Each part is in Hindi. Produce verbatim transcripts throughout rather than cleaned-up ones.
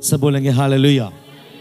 सब बोलेंगे हालेलुया।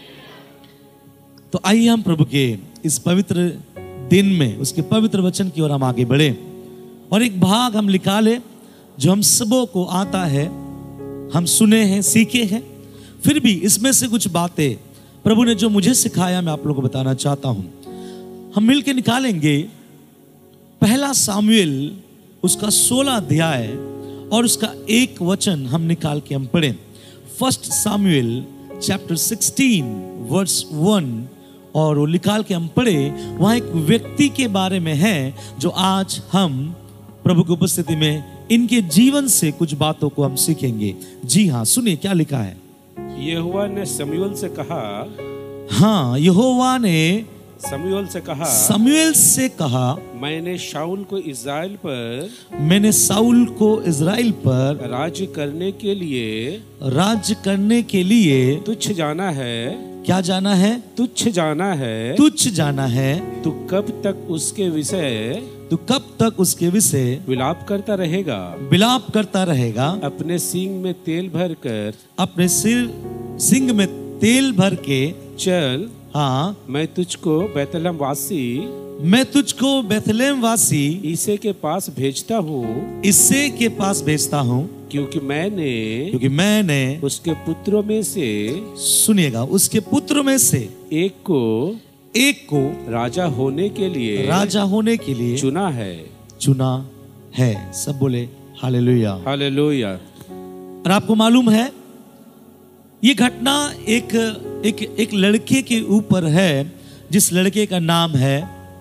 तो आइए हम प्रभु के इस पवित्र दिन में उसके पवित्र वचन की ओर हम आगे बढ़े और एक भाग हम निकाले जो हम सबों को आता है, हम सुने हैं, सीखे हैं, फिर भी इसमें से कुछ बातें प्रभु ने जो मुझे सिखाया मैं आप लोगों को बताना चाहता हूं। हम मिलकर निकालेंगे पहला सामुएल उसका सोलह अध्याय और उसका एक वचन हम निकाल के हम पढ़ें। First Samuel chapter sixteen verse one, और वो निकाल के हम पढ़े। वहां एक व्यक्ति के बारे में है जो आज हम प्रभु की उपस्थिति में इनके जीवन से कुछ बातों को हम सीखेंगे। जी हाँ, सुनिए क्या लिखा है। यहोवा ने शमूएल से कहा, हाँ, यहोवा ने शमूएल से कहा शमूएल से कहा मैंने शाऊल को इस्राएल पर मैंने साउल को इस्राएल पर राज्य करने के लिए राज्य करने के लिए तुच्छ जाना है। क्या जाना है? तुच्छ जाना है। तुच्छ जाना है। तू कब तक उसके विषय तू कब तक उसके विषय विलाप करता रहेगा? विलाप करता रहेगा। अपने सींग में तेल भर कर अपने सिर सिंग में तेल भर के चल, हाँ, मैं तुझको बैतलहम वासी मैं तुझको बैतलहम वासी ईसे के पास भेजता हूँ ईसे के पास भेजता हूँ, क्योंकि मैंने क्योंकि मैंने उसके पुत्रों में से सुनिएगा उसके पुत्रों में से एक को एक को राजा होने के लिए राजा होने के लिए चुना है चुना है। सब बोले हालेलुया। हालेलुया। और आपको मालूम है ये घटना एक एक एक लड़के के ऊपर है जिस लड़के का नाम है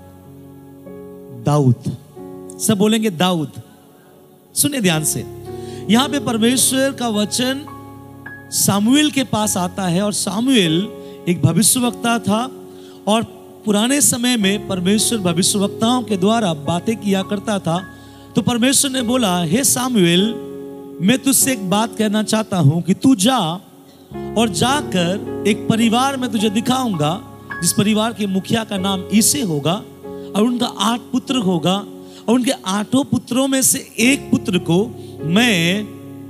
दाऊद। सब बोलेंगे दाऊद। सुनिए ध्यान से, यहां पे परमेश्वर का वचन सामुएल के पास आता है और सामुएल एक भविष्यवक्ता था और पुराने समय में परमेश्वर भविष्यवक्ताओं के द्वारा बातें किया करता था। तो परमेश्वर ने बोला, हे सामुएल, मैं तुझसे एक बात कहना चाहता हूं कि तू जा और जाकर एक परिवार में तुझे दिखाऊंगा जिस परिवार के मुखिया का नाम ईसे होगा और उनका आठ पुत्र होगा और उनके आठों पुत्रों में से एक पुत्र को मैं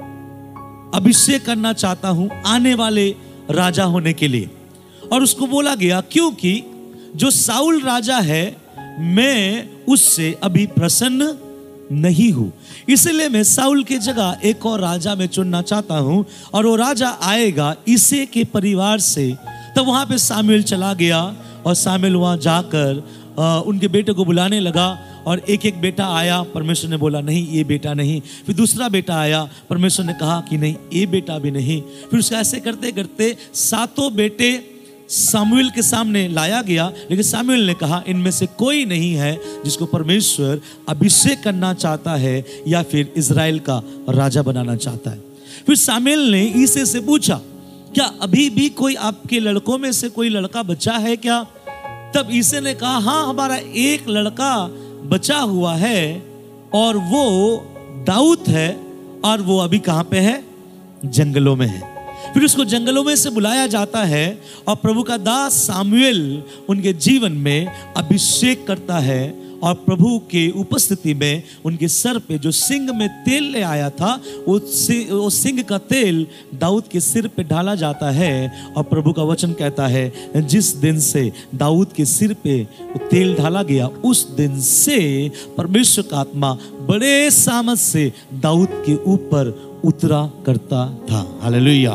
अभिषेक करना चाहता हूं आने वाले राजा होने के लिए। और उसको बोला गया क्योंकि जो साउल राजा है मैं उससे अभी प्रसन्न नहीं हूं, इसलिए मैं साउल की जगह एक और राजा में चुनना चाहता हूं और वो राजा आएगा ईसे के परिवार से। तब वहां पे सामुएल चला गया और सामुएल वहां जाकर आ, उनके बेटे को बुलाने लगा और एक एक बेटा आया। परमेश्वर ने बोला नहीं ये बेटा नहीं। फिर दूसरा बेटा आया, परमेश्वर ने कहा कि नहीं ये बेटा भी नहीं। फिर उसका ऐसे करते करते सातों बेटे सामुएल के सामने लाया गया, लेकिन सामुएल ने कहा इनमें से कोई नहीं है जिसको परमेश्वर अभिषेक करना चाहता है या फिर इज़राइल का राजा बनाना चाहता है। फिर सामुएल ने ईसे से पूछा, क्या अभी भी कोई आपके लड़कों में से कोई लड़का बचा है क्या? तब ईसे ने कहा, हाँ, हमारा एक लड़का बचा हुआ है और वो दाऊद है और वो अभी कहां पे है? जंगलों में है। फिर उसको जंगलों में से बुलाया जाता है और प्रभु का दास सामुएल उनके जीवन में अभिषेक करता है और प्रभु के उपस्थिति में उनके सर पे जो सिंग में तेल ले आया था वो सिंग का तेल दाऊद के सिर पे डाला जाता है। और प्रभु का वचन कहता है जिस दिन से दाऊद के सिर पे तेल डाला गया उस दिन से परमेश्वर का आत्मा बड़े सामर्थ से दाऊद के ऊपर उतरा करता था। हालेलुया।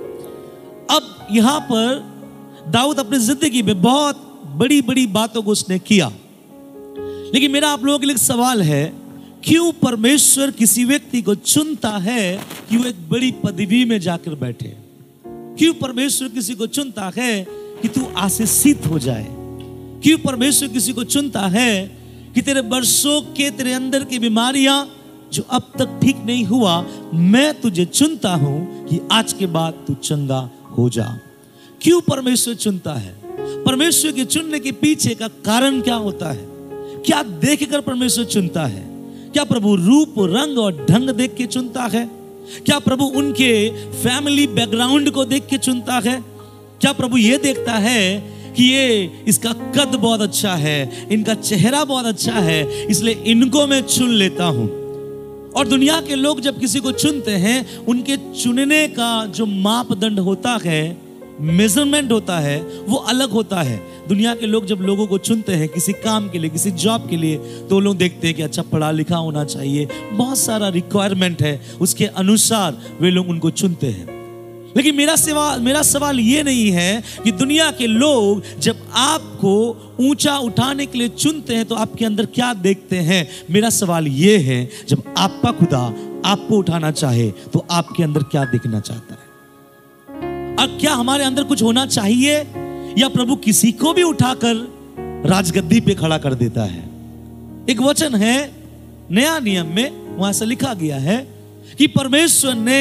अब यहां पर दाऊद अपनी जिंदगी में बहुत बड़ी बड़ी बातों को उसने किया, लेकिन मेरा आप लोगों के लिए सवाल है, क्यों परमेश्वर किसी व्यक्ति को चुनता है कि वो एक बड़ी पदवी में जाकर बैठे? क्यों परमेश्वर किसी को चुनता है कि तू आशीषित हो जाए? क्यों परमेश्वर किसी को चुनता है कि तेरे वर्षों के तेरे अंदर की बीमारियां जो अब तक ठीक नहीं हुआ, मैं तुझे चुनता हूं कि आज के बाद तू चंगा हो जा? क्यों परमेश्वर चुनता है? परमेश्वर के चुनने के पीछे का कारण क्या होता है? क्या देखकर परमेश्वर चुनता है? क्या प्रभु रूप रंग और ढंग देख के चुनता है? क्या प्रभु उनके फैमिली बैकग्राउंड को देख के चुनता है? क्या प्रभु ये देखता है कि ये इसका कद बहुत अच्छा है, इनका चेहरा बहुत अच्छा है, इसलिए इनको मैं चुन लेता हूं? और दुनिया के लोग जब किसी को चुनते हैं, उनके चुनने का जो मापदंड होता है, मेजरमेंट होता है, वो अलग होता है। दुनिया के लोग जब लोगों को चुनते हैं किसी काम के लिए, किसी जॉब के लिए, तो लोग देखते हैं कि अच्छा पढ़ा लिखा होना चाहिए, बहुत सारा रिक्वायरमेंट है, उसके अनुसार वे लोग उनको चुनते हैं। लेकिन मेरा सवाल मेरा सवाल ये नहीं है कि दुनिया के लोग जब आपको ऊंचा उठाने के लिए चुनते हैं तो आपके अंदर क्या देखते हैं। मेरा सवाल ये है, जब आपका खुदा आपको उठाना चाहे तो आपके अंदर क्या देखना चाहता है। और क्या हमारे अंदर कुछ होना चाहिए, या प्रभु किसी को भी उठाकर राजगद्दी पे खड़ा कर देता है। एक वचन है नया नियम में, वहां से लिखा गया है कि परमेश्वर ने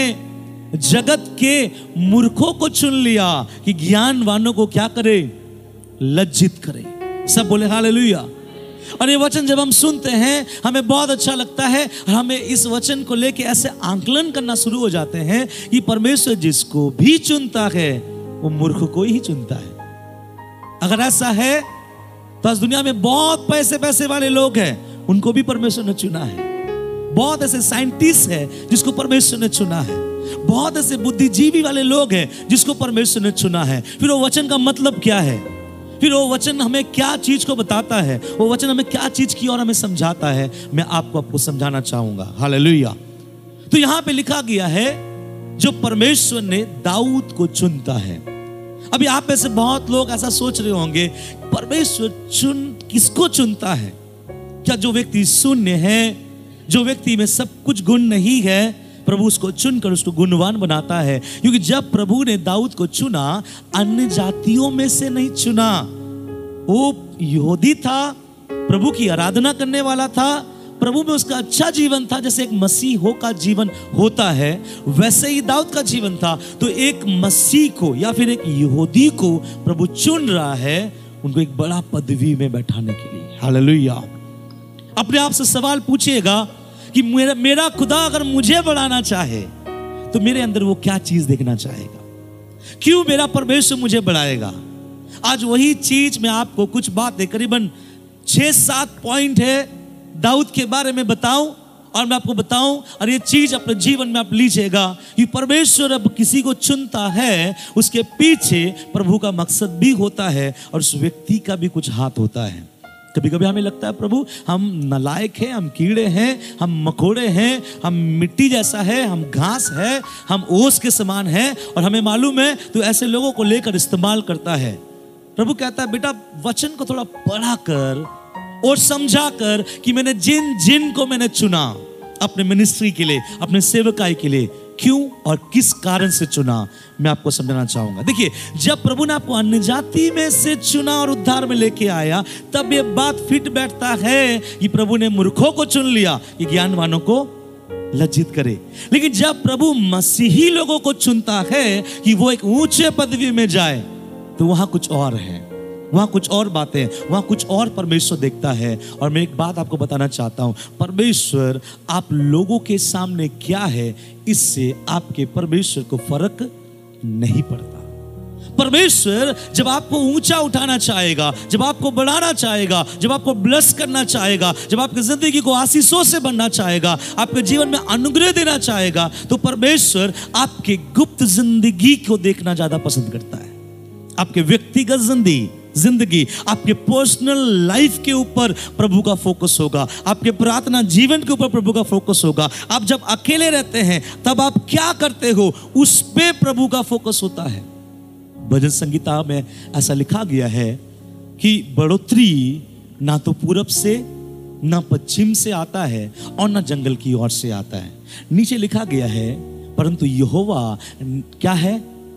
जगत के मूर्खों को चुन लिया कि ज्ञानवानों को क्या करे, लज्जित करे। सब बोले हालेलुया। और ये वचन जब हम सुनते हैं हमें बहुत अच्छा लगता है, और हमें इस वचन को लेके ऐसे आंकलन करना शुरू हो जाते हैं कि परमेश्वर जिसको भी चुनता है वो मूर्ख को ही चुनता है। अगर ऐसा है तो आज दुनिया में बहुत पैसे पैसे वाले लोग हैं, उनको भी परमेश्वर ने चुना है। बहुत ऐसे साइंटिस्ट हैं जिसको परमेश्वर ने चुना है। बहुत ऐसे बुद्धिजीवी वाले लोग हैं जिसको परमेश्वर ने चुना है। फिर वो वचन का मतलब क्या है, फिर वो वचन हमें क्या चीज को बताता है, वो वचन हमें क्या चीज की और हमें समझाता है, मैं आपको आपको समझाना चाहूंगा। हालेलुया। तो यहां पे लिखा गया है जो परमेश्वर ने दाऊद को चुनता है। अभी आप में से बहुत लोग ऐसा सोच रहे होंगे, परमेश्वर चुन किसको चुनता है? क्या जो व्यक्ति शून्य है, जो व्यक्ति में सब कुछ गुण नहीं है, प्रभु उसको चुनकर उसको गुणवान बनाता है। क्योंकि जब प्रभु ने दाऊद को चुना, अन्य जातियों में से नहीं चुना। वो यहूदी था, प्रभु की आराधना करने वाला था, प्रभु में उसका अच्छा जीवन था, जैसे एक मसीहो का जीवन होता है वैसे ही दाऊद का जीवन था। तो एक मसीह को या फिर एक यहूदी को प्रभु चुन रहा है, उनको एक बड़ा पदवी में बैठाने के लिए। हालेलुया। अपने आप से सवाल पूछिएगा कि मेरा मेरा खुदा अगर मुझे बढ़ाना चाहे तो मेरे अंदर वो क्या चीज देखना चाहेगा? क्यों मेरा परमेश्वर मुझे बढ़ाएगा? आज वही चीज मैं आपको कुछ बातें, करीबन छह सात पॉइंट है दाऊद के बारे में बताऊं, और मैं आपको बताऊं, और ये चीज अपने जीवन में आप लीजिएगा कि परमेश्वर अब किसी को चुनता है, उसके पीछे प्रभु का मकसद भी होता है और उस व्यक्ति का भी कुछ हाथ होता है। कभी कभी हमें लगता है प्रभु हम नालायक हैं, हम कीड़े हैं, हम मकोड़े हैं, हम मिट्टी जैसा है, हम घास है, हम ओस के समान हैं, और हमें मालूम है तो ऐसे लोगों को लेकर इस्तेमाल करता है। प्रभु कहता है बेटा वचन को थोड़ा पढ़ा कर और समझा कर कि मैंने जिन जिन को मैंने चुना अपने मिनिस्ट्री के लिए, अपने सेवकाई के लिए, क्यों और किस कारण से चुना, मैं आपको समझाना चाहूंगा। देखिए, जब प्रभु ने आपको अन्य जाति में से चुना और उद्धार में लेके आया, तब ये बात फिट बैठता है कि प्रभु ने मूर्खों को चुन लिया कि ज्ञानवानों को लज्जित करे। लेकिन जब प्रभु मसीही लोगों को चुनता है कि वो एक ऊंचे पदवी में जाए, तो वहां कुछ और है, वहां कुछ और बातें, वहां कुछ और परमेश्वर देखता है। और मैं एक बात आपको बताना चाहता हूं, परमेश्वर आप लोगों के सामने क्या है, इससे आपके परमेश्वर को फर्क नहीं पड़ता। परमेश्वर जब आपको ऊंचा उठाना चाहेगा, जब आपको बढ़ाना चाहेगा, जब आपको ब्लेस करना चाहेगा, जब आपकी जिंदगी को आशीषों से बनना चाहेगा, आपके जीवन में अनुग्रह देना चाहेगा, तो परमेश्वर आपके गुप्त जिंदगी को देखना ज्यादा पसंद करता है। आपके व्यक्तिगत जिंदगी जिंदगी आपके पर्सनल लाइफ के ऊपर प्रभु का फोकस होगा, आपके प्रार्थना जीवन के ऊपर प्रभु का फोकस होगा। आप जब अकेले रहते हैं तब आप क्या करते हो, उस पे प्रभु का फोकस होता है। भजन संगीता में ऐसा लिखा गया है कि बढ़ोतरी ना तो पूरब से ना पश्चिम से आता है और ना जंगल की ओर से आता है। नीचे लिखा गया है परंतु यहोवा क्या है,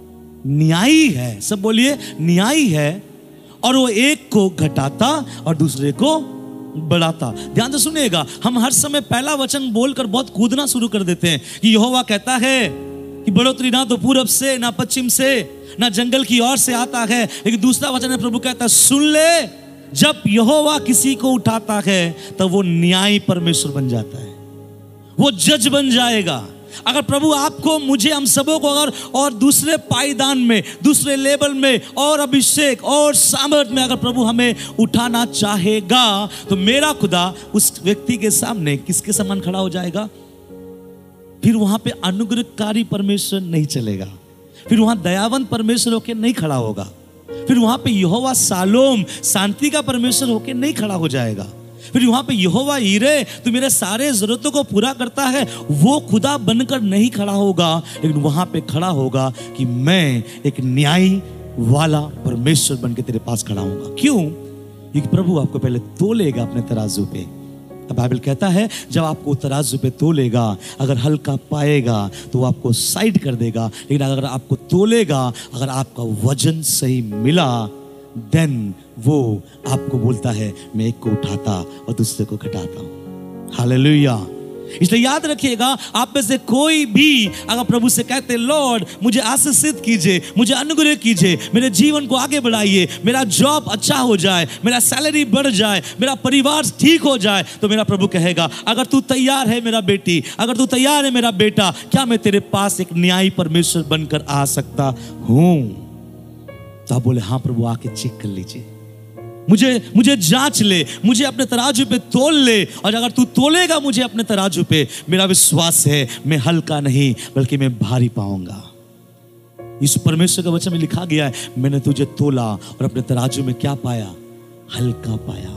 न्यायी है। सब बोलिए न्यायी है, और वो एक को घटाता और दूसरे को बढ़ाता। ध्यान से सुनिएगा, हम हर समय पहला वचन बोलकर बहुत कूदना शुरू कर देते हैं कि यहोवा कहता है कि बढ़ोतरी ना तो पूरब से ना पश्चिम से ना जंगल की ओर से आता है। लेकिन दूसरा वचन है, प्रभु कहता है सुन ले, जब यहोवा किसी को उठाता है तो वो न्यायी परमेश्वर बन जाता है, वो जज बन जाएगा। अगर प्रभु आपको, मुझे, हम सबों को अगर और दूसरे पायदान में, दूसरे लेवल में और अभिषेक और सामर्थ में अगर प्रभु हमें उठाना चाहेगा, तो मेरा खुदा उस व्यक्ति के सामने किसके समान खड़ा हो जाएगा? फिर वहां पे अनुग्रहकारी परमेश्वर नहीं चलेगा, फिर वहां दयावंत परमेश्वर होके नहीं खड़ा होगा, फिर वहां पे यहोवा शालोम शांति का परमेश्वर होके नहीं खड़ा हो जाएगा, फिर वहां पे यहोवा ईरे तो मेरे सारे जरूरतों को पूरा करता है, वो खुदा बनकर नहीं खड़ा होगा, लेकिन वहां पे खड़ा होगा कि मैं एक न्यायी वाला परमेश्वर बनके तेरे पास खड़ा हूंगा। क्यों? क्योंकि प्रभु आपको पहले तोलेगा अपने तराजू पे। बाइबल कहता है जब आपको तराजू पे तोलेगा, अगर हल्का पाएगा तो वो आपको साइड कर देगा, लेकिन अगर आपको तोलेगा, अगर आपका वजन सही मिला, देन वो आपको बोलता है मैं एक को उठाता और दूसरे को घटाता हूं। हालेलुया। इसलिए याद रखिएगा, आप में से कोई भी अगर प्रभु से कहते लॉर्ड मुझे आशीषित कीजिए, मुझे अनुग्रह कीजिए, मेरे जीवन को आगे बढ़ाइए, मेरा जॉब अच्छा हो जाए, मेरा सैलरी बढ़ जाए, मेरा परिवार ठीक हो जाए, तो मेरा प्रभु कहेगा अगर तू तैयार है मेरा बेटी, अगर तू तैयार है मेरा बेटा, क्या मैं तेरे पास एक न्यायी परमेश्वर बनकर आ सकता हूं? तो आप बोले हाँ प्रभु, आके चेक कर लीजिए, मुझे मुझे जांच ले, मुझे अपने तराजू पे तोल ले, और अगर तू तोलेगा मुझे अपने तराजू पे, मेरा विश्वास है मैं हल्का नहीं बल्कि मैं भारी पाऊंगा। इस परमेश्वर का वचन में लिखा गया है, मैंने तुझे तोला और अपने तराजू में क्या पाया? हल्का पाया।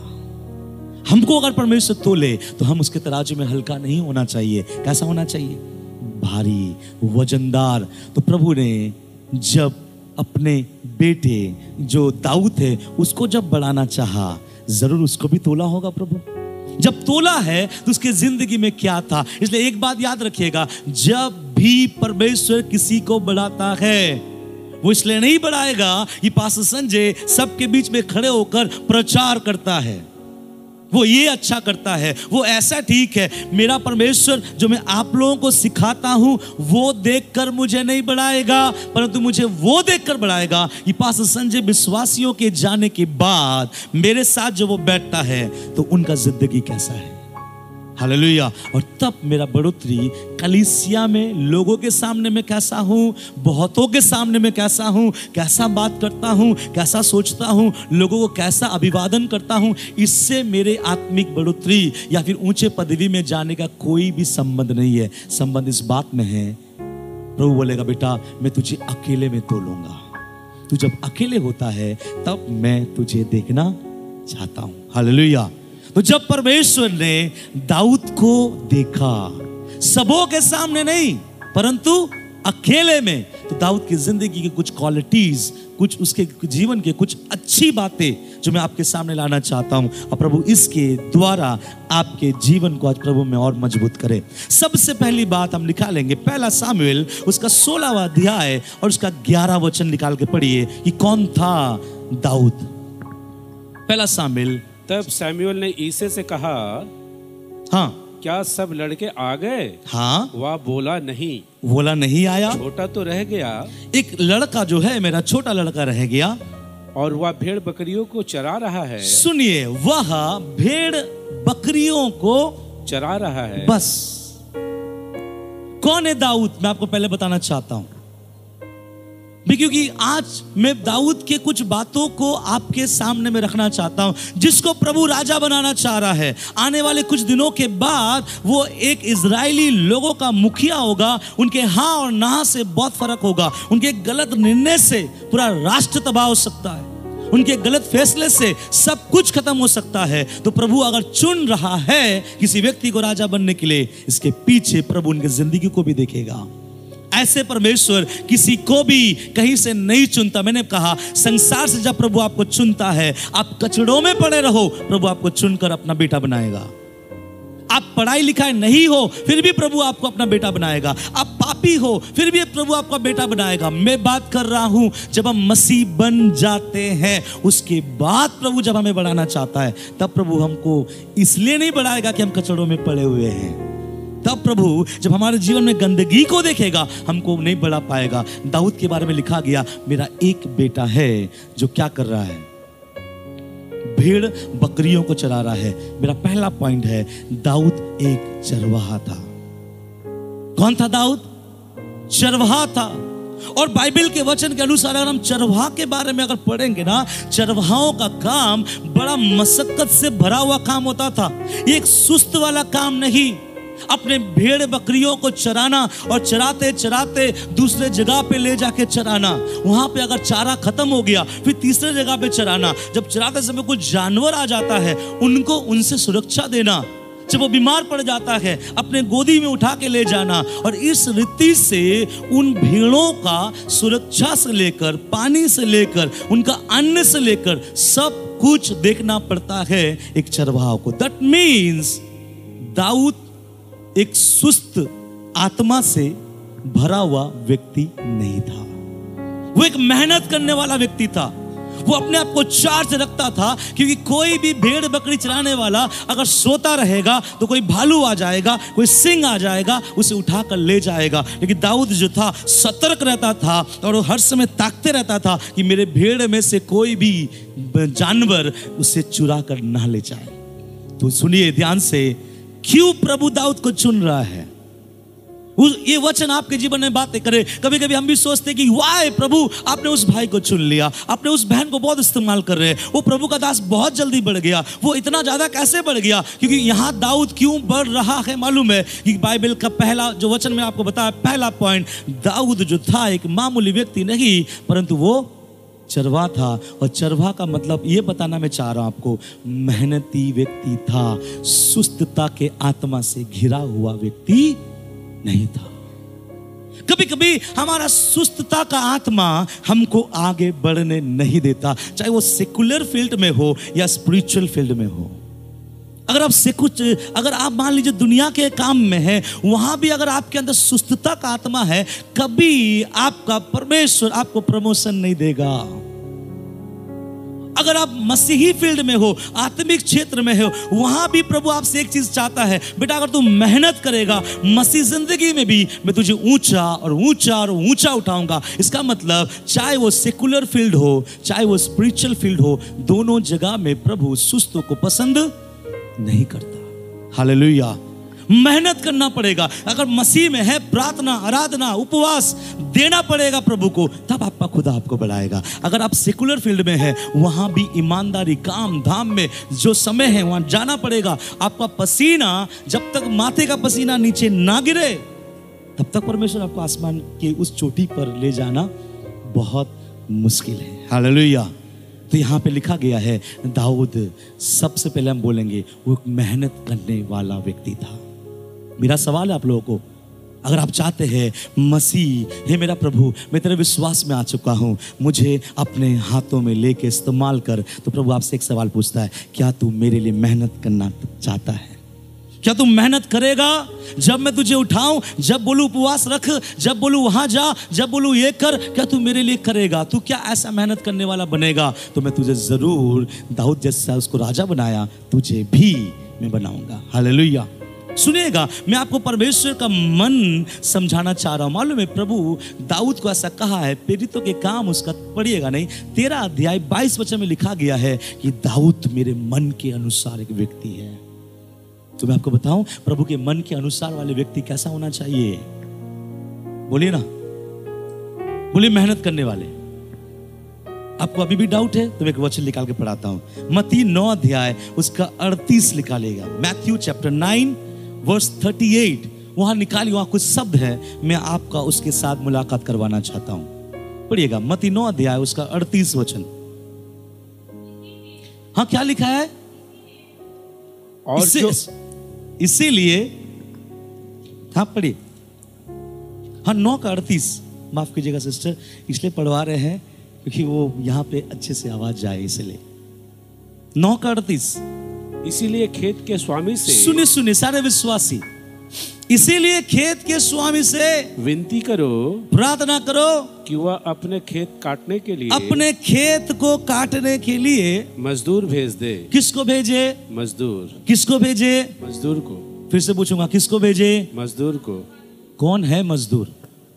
हमको अगर परमेश्वर तोले तो हम उसके तराजू में हल्का नहीं होना चाहिए। कैसा होना चाहिए? भारी, वजनदार। तो प्रभु ने जब अपने बेटे जो दाऊद है उसको जब बढ़ाना चाहा, जरूर उसको भी तोला होगा प्रभु। जब तोला है तो उसके जिंदगी में क्या था? इसलिए एक बात याद रखिएगा, जब भी परमेश्वर किसी को बढ़ाता है, वो इसलिए नहीं बढ़ाएगा कि पास्टर संजय सबके बीच में खड़े होकर प्रचार करता है, वो ये अच्छा करता है, वो ऐसा ठीक है। मेरा परमेश्वर जो मैं आप लोगों को सिखाता हूं वो देखकर मुझे नहीं बढ़ाएगा, परंतु मुझे वो देखकर बढ़ाएगा कि पास्टर संजय विश्वासियों के जाने के बाद मेरे साथ जो वो बैठता है तो उनका जिंदगी कैसा है। हालेलुया। और तब मेरा बढ़ोतरी कलीसिया में लोगों के सामने मैं कैसा हूँ, बहुतों के सामने मैं कैसा हूँ, कैसा बात करता हूँ, कैसा सोचता हूँ, लोगों को कैसा अभिवादन करता हूँ, इससे मेरे आत्मिक बढ़ोतरी या फिर ऊंचे पदवी में जाने का कोई भी संबंध नहीं है। संबंध इस बात में है, प्रभु बोलेगा बेटा मैं तुझे अकेले में तोलूंगा, तू जब अकेले होता है तब मैं तुझे देखना चाहता हूँ। हालेलुया। तो जब परमेश्वर ने दाऊद को देखा, सबों के सामने नहीं परंतु अकेले में, तो दाऊद की जिंदगी की कुछ क्वालिटीज, कुछ उसके जीवन के कुछ अच्छी बातें जो मैं आपके सामने लाना चाहता हूं, और प्रभु इसके द्वारा आपके जीवन को आज प्रभु में और मजबूत करे। सबसे पहली बात हम निकालेंगे पहला सामुएल उसका सोलहवां अध्याय और उसका ग्यारह वचन निकाल के पढ़िए कि कौन था दाऊद। पहला सामुएल। तब सैमुअल ने ईसे से कहा, हाँ क्या सब लड़के आ गए? हाँ। वह बोला नहीं। बोला नहीं आया, छोटा तो रह गया। एक लड़का जो है मेरा छोटा लड़का रह गया, और वह भेड़ बकरियों को चरा रहा है। सुनिए, वह भेड़ बकरियों को चरा रहा है। बस। कौन है दाऊद? मैं आपको पहले बताना चाहता हूं, क्योंकि आज मैं दाऊद के कुछ बातों को आपके सामने में रखना चाहता हूं, जिसको प्रभु राजा बनाना चाह रहा है। आने वाले कुछ दिनों के बाद वो एक इजरायली लोगों का मुखिया होगा। उनके हाँ और ना से बहुत फर्क होगा। उनके गलत निर्णय से पूरा राष्ट्र तबाह हो सकता है, उनके गलत फैसले से सब कुछ खत्म हो सकता है। तो प्रभु अगर चुन रहा है किसी व्यक्ति को राजा बनने के लिए, इसके पीछे प्रभु उनकी जिंदगी को भी देखेगा। ऐसे परमेश्वर किसी को भी कहीं से नहीं चुनता। मैंने कहा संसार से जब प्रभु आपको चुनता है, आप कचड़ों में पड़े रहो, प्रभु आपको चुनकर अपना बेटा बनाएगा। आप पढ़ाई लिखाई नहीं हो फिर भी प्रभु आपको अपना बेटा बनाएगा। आप पापी हो फिर भी प्रभु आपका बेटा बनाएगा। मैं बात कर रहा हूं जब हम मसीह बन जाते हैं, उसके बाद प्रभु जब हमें बढ़ाना चाहता है, तब प्रभु हमको इसलिए नहीं बढ़ाएगा कि हम कचड़ों में पड़े हुए हैं। तब प्रभु जब हमारे जीवन में गंदगी को देखेगा, हमको नहीं बढ़ा पाएगा। दाऊद के बारे में लिखा गया, मेरा एक बेटा है जो क्या कर रहा है, भेड़ बकरियों को चरा रहा है। मेरा पहला पॉइंट है, दाऊद एक चरवाहा था। कौन था दाऊद? चरवाहा था। और बाइबल के वचन के अनुसार अगर हम चरवाहा के बारे में अगर पढ़ेंगे ना, चरवाहों का काम बड़ा मशक्कत से भरा हुआ काम होता था। एक सुस्त वाला काम नहीं, अपने भेड़ बकरियों को चराना और चराते चराते दूसरे जगह पे ले जाके चराना, वहां पे अगर चारा खत्म हो गया फिर तीसरे जगह पे चराना, जब चराते समय कुछ जानवर आ जाता है उनको उनसे सुरक्षा देना, जब वो बीमार पड़ जाता है अपने गोदी में उठा के ले जाना, और इस रीति से उन भेड़ों का सुरक्षा से लेकर पानी से लेकर उनका अन्न से लेकर सब कुछ देखना पड़ता है एक चरवाहा को। दैट मीन्स दाऊद एक सुस्त आत्मा से भरा हुआ व्यक्ति नहीं था, वो एक मेहनत करने वाला व्यक्ति था, वो अपने आप को चार्ज रखता था, क्योंकि कोई भी भेड़ बकरी चराने वाला अगर सोता रहेगा तो कोई भालू आ जाएगा, कोई सिंह आ जाएगा, उसे उठाकर ले जाएगा। लेकिन दाऊद जो था सतर्क रहता था और वो हर समय ताकते रहता था कि मेरे भेड़ में से कोई भी जानवर उसे चुरा कर ना ले जाए। तो सुनिए ध्यान से, क्यों प्रभु दाऊद को चुन रहा है, ये वचन आपके जीवन में बातें करे। कभी कभी हम भी सोचते कि वाह प्रभु आपने उस भाई को चुन लिया, आपने उस बहन को बहुत इस्तेमाल कर रहे हैं, वो प्रभु का दास बहुत जल्दी बढ़ गया, वो इतना ज्यादा कैसे बढ़ गया? क्योंकि यहाँ दाऊद क्यों बढ़ रहा है मालूम है कि बाइबल का पहला जो वचन में आपको बताया, पहला पॉइंट, दाऊद जो था एक मामूली व्यक्ति नहीं परंतु वो चरवा था। और चरवा का मतलब ये बताना मैं चाह रहा हूं आपको, मेहनती व्यक्ति था, सुस्तता के आत्मा से घिरा हुआ व्यक्ति नहीं था। कभी कभी हमारा सुस्तता का आत्मा हमको आगे बढ़ने नहीं देता, चाहे वो सेकुलर फील्ड में हो या स्पिरिचुअल फील्ड में हो। अगर आप से कुछ अगर आप मान लीजिए दुनिया के काम में है, वहां भी अगर आपके अंदर सुस्तता का आत्मा है, कभी आपका परमेश्वर आपको प्रमोशन नहीं देगा। अगर आप मसीही फील्ड में हो, आत्मिक क्षेत्र में हो, वहां भी प्रभु आपसे एक चीज चाहता है, बेटा अगर तू मेहनत करेगा मसीह जिंदगी में भी मैं तुझे ऊंचा और ऊंचा और ऊंचा उठाऊंगा। इसका मतलब चाहे वो सेकुलर फील्ड हो चाहे वो स्पिरिचुअल फील्ड हो, दोनों जगह में प्रभु सुस्तों को पसंद नहीं करता। हालेलुया। मेहनत करना पड़ेगा, अगर मसीह में है प्रार्थना आराधना उपवास देना पड़ेगा प्रभु को, तब आपका खुदा आपको बढ़ाएगा। अगर आप सेकुलर फील्ड में है, वहां भी ईमानदारी काम धाम में जो समय है वहां जाना पड़ेगा। आपका पसीना जब तक माथे का पसीना नीचे ना गिरे तब तक परमेश्वर आपको आसमान के उस चोटी पर ले जाना बहुत मुश्किल है। हालेलुया। तो यहाँ पे लिखा गया है दाऊद, सबसे पहले हम बोलेंगे वो एक मेहनत करने वाला व्यक्ति था। मेरा सवाल है आप लोगों को, अगर आप चाहते हैं मसीह हे मेरा प्रभु मैं तेरे विश्वास में आ चुका हूँ, मुझे अपने हाथों में लेके इस्तेमाल कर, तो प्रभु आपसे एक सवाल पूछता है, क्या तू मेरे लिए मेहनत करना चाहता है? क्या तू मेहनत करेगा? जब मैं तुझे उठाऊं, जब बोलूं उपवास रख, जब बोलूं वहां जा, जब बोलूं ये कर, क्या तू मेरे लिए करेगा? तू क्या ऐसा मेहनत करने वाला बनेगा? तो मैं तुझे जरूर दाऊद जैसा उसको राजा बनाया, तुझे भी मैं बनाऊंगा। हालेलुया। सुनिएगा, मैं आपको परमेश्वर का मन समझाना चाह रहा हूं। मालूम है प्रभु दाऊद को ऐसा कहा है, प्रेरितों के काम उसका पढ़िएगा नहीं, तेरह अध्याय बाईस वचन में लिखा गया है कि दाऊद मेरे मन के अनुसार एक व्यक्ति है। तो मैं आपको बताऊं प्रभु के मन के अनुसार वाले व्यक्ति कैसा होना चाहिए? बोलिए ना, बोलिए मेहनत करने वाले। आपको अभी भी डाउट है तो मैं एक वचन निकाल के पढ़ाता हूं। मत्ती नौ अध्याय उसका अड़तीस निकालेगा, Matthew chapter nine verse thirty eight, वहां निकालिए, वहां कुछ शब्द है, मैं आपका उसके साथ मुलाकात करवाना चाहता हूं। पढ़िएगा मत्ती नौ अध्याय उसका अड़तीस वचन। हाँ क्या लिखा है? और इसे, जो इसीलिए हाँ पढ़िए, हाँ नौ का अड़तीस, माफ कीजिएगा सिस्टर, इसलिए पढ़वा रहे हैं क्योंकि वो यहाँ पे अच्छे से आवाज जाए, इसलिए नौ का अड़तीस। इसीलिए खेत के स्वामी से सुने सुने सारे विश्वासी, इसीलिए खेत के स्वामी से विनती करो, प्रार्थना करो कि वह अपने खेत काटने के लिए अपने खेत को काटने के लिए मजदूर भेज दे। किसको भेजे? मजदूर। किसको भेजे? मजदूर को। फिर से पूछूंगा, किसको भेजे? मजदूर को। कौन कौन है मजदूर?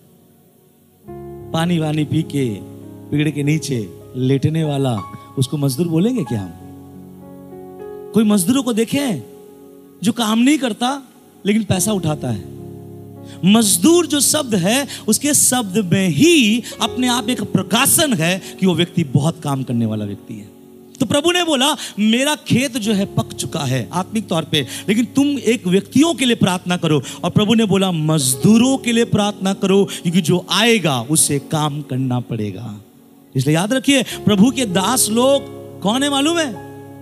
पानी वानी पी के पेड़ के नीचे लेटने वाला, उसको मजदूर बोलेंगे क्या हम? कोई मजदूरों को देखे जो काम नहीं करता लेकिन पैसा उठाता है? मजदूर जो शब्द है उसके शब्द में ही अपने आप एक प्रकाशन है कि वो व्यक्ति बहुत काम करने वाला व्यक्ति है। तो प्रभु ने बोला मेरा खेत जो है पक चुका है आत्मिक तौर पे, लेकिन तुम एक व्यक्तियों के लिए प्रार्थना करो। और प्रभु ने बोला मजदूरों के लिए प्रार्थना करो, क्योंकि जो आएगा उसे काम करना पड़ेगा। इसलिए याद रखिए प्रभु के दास लोग कौन है मालूम है?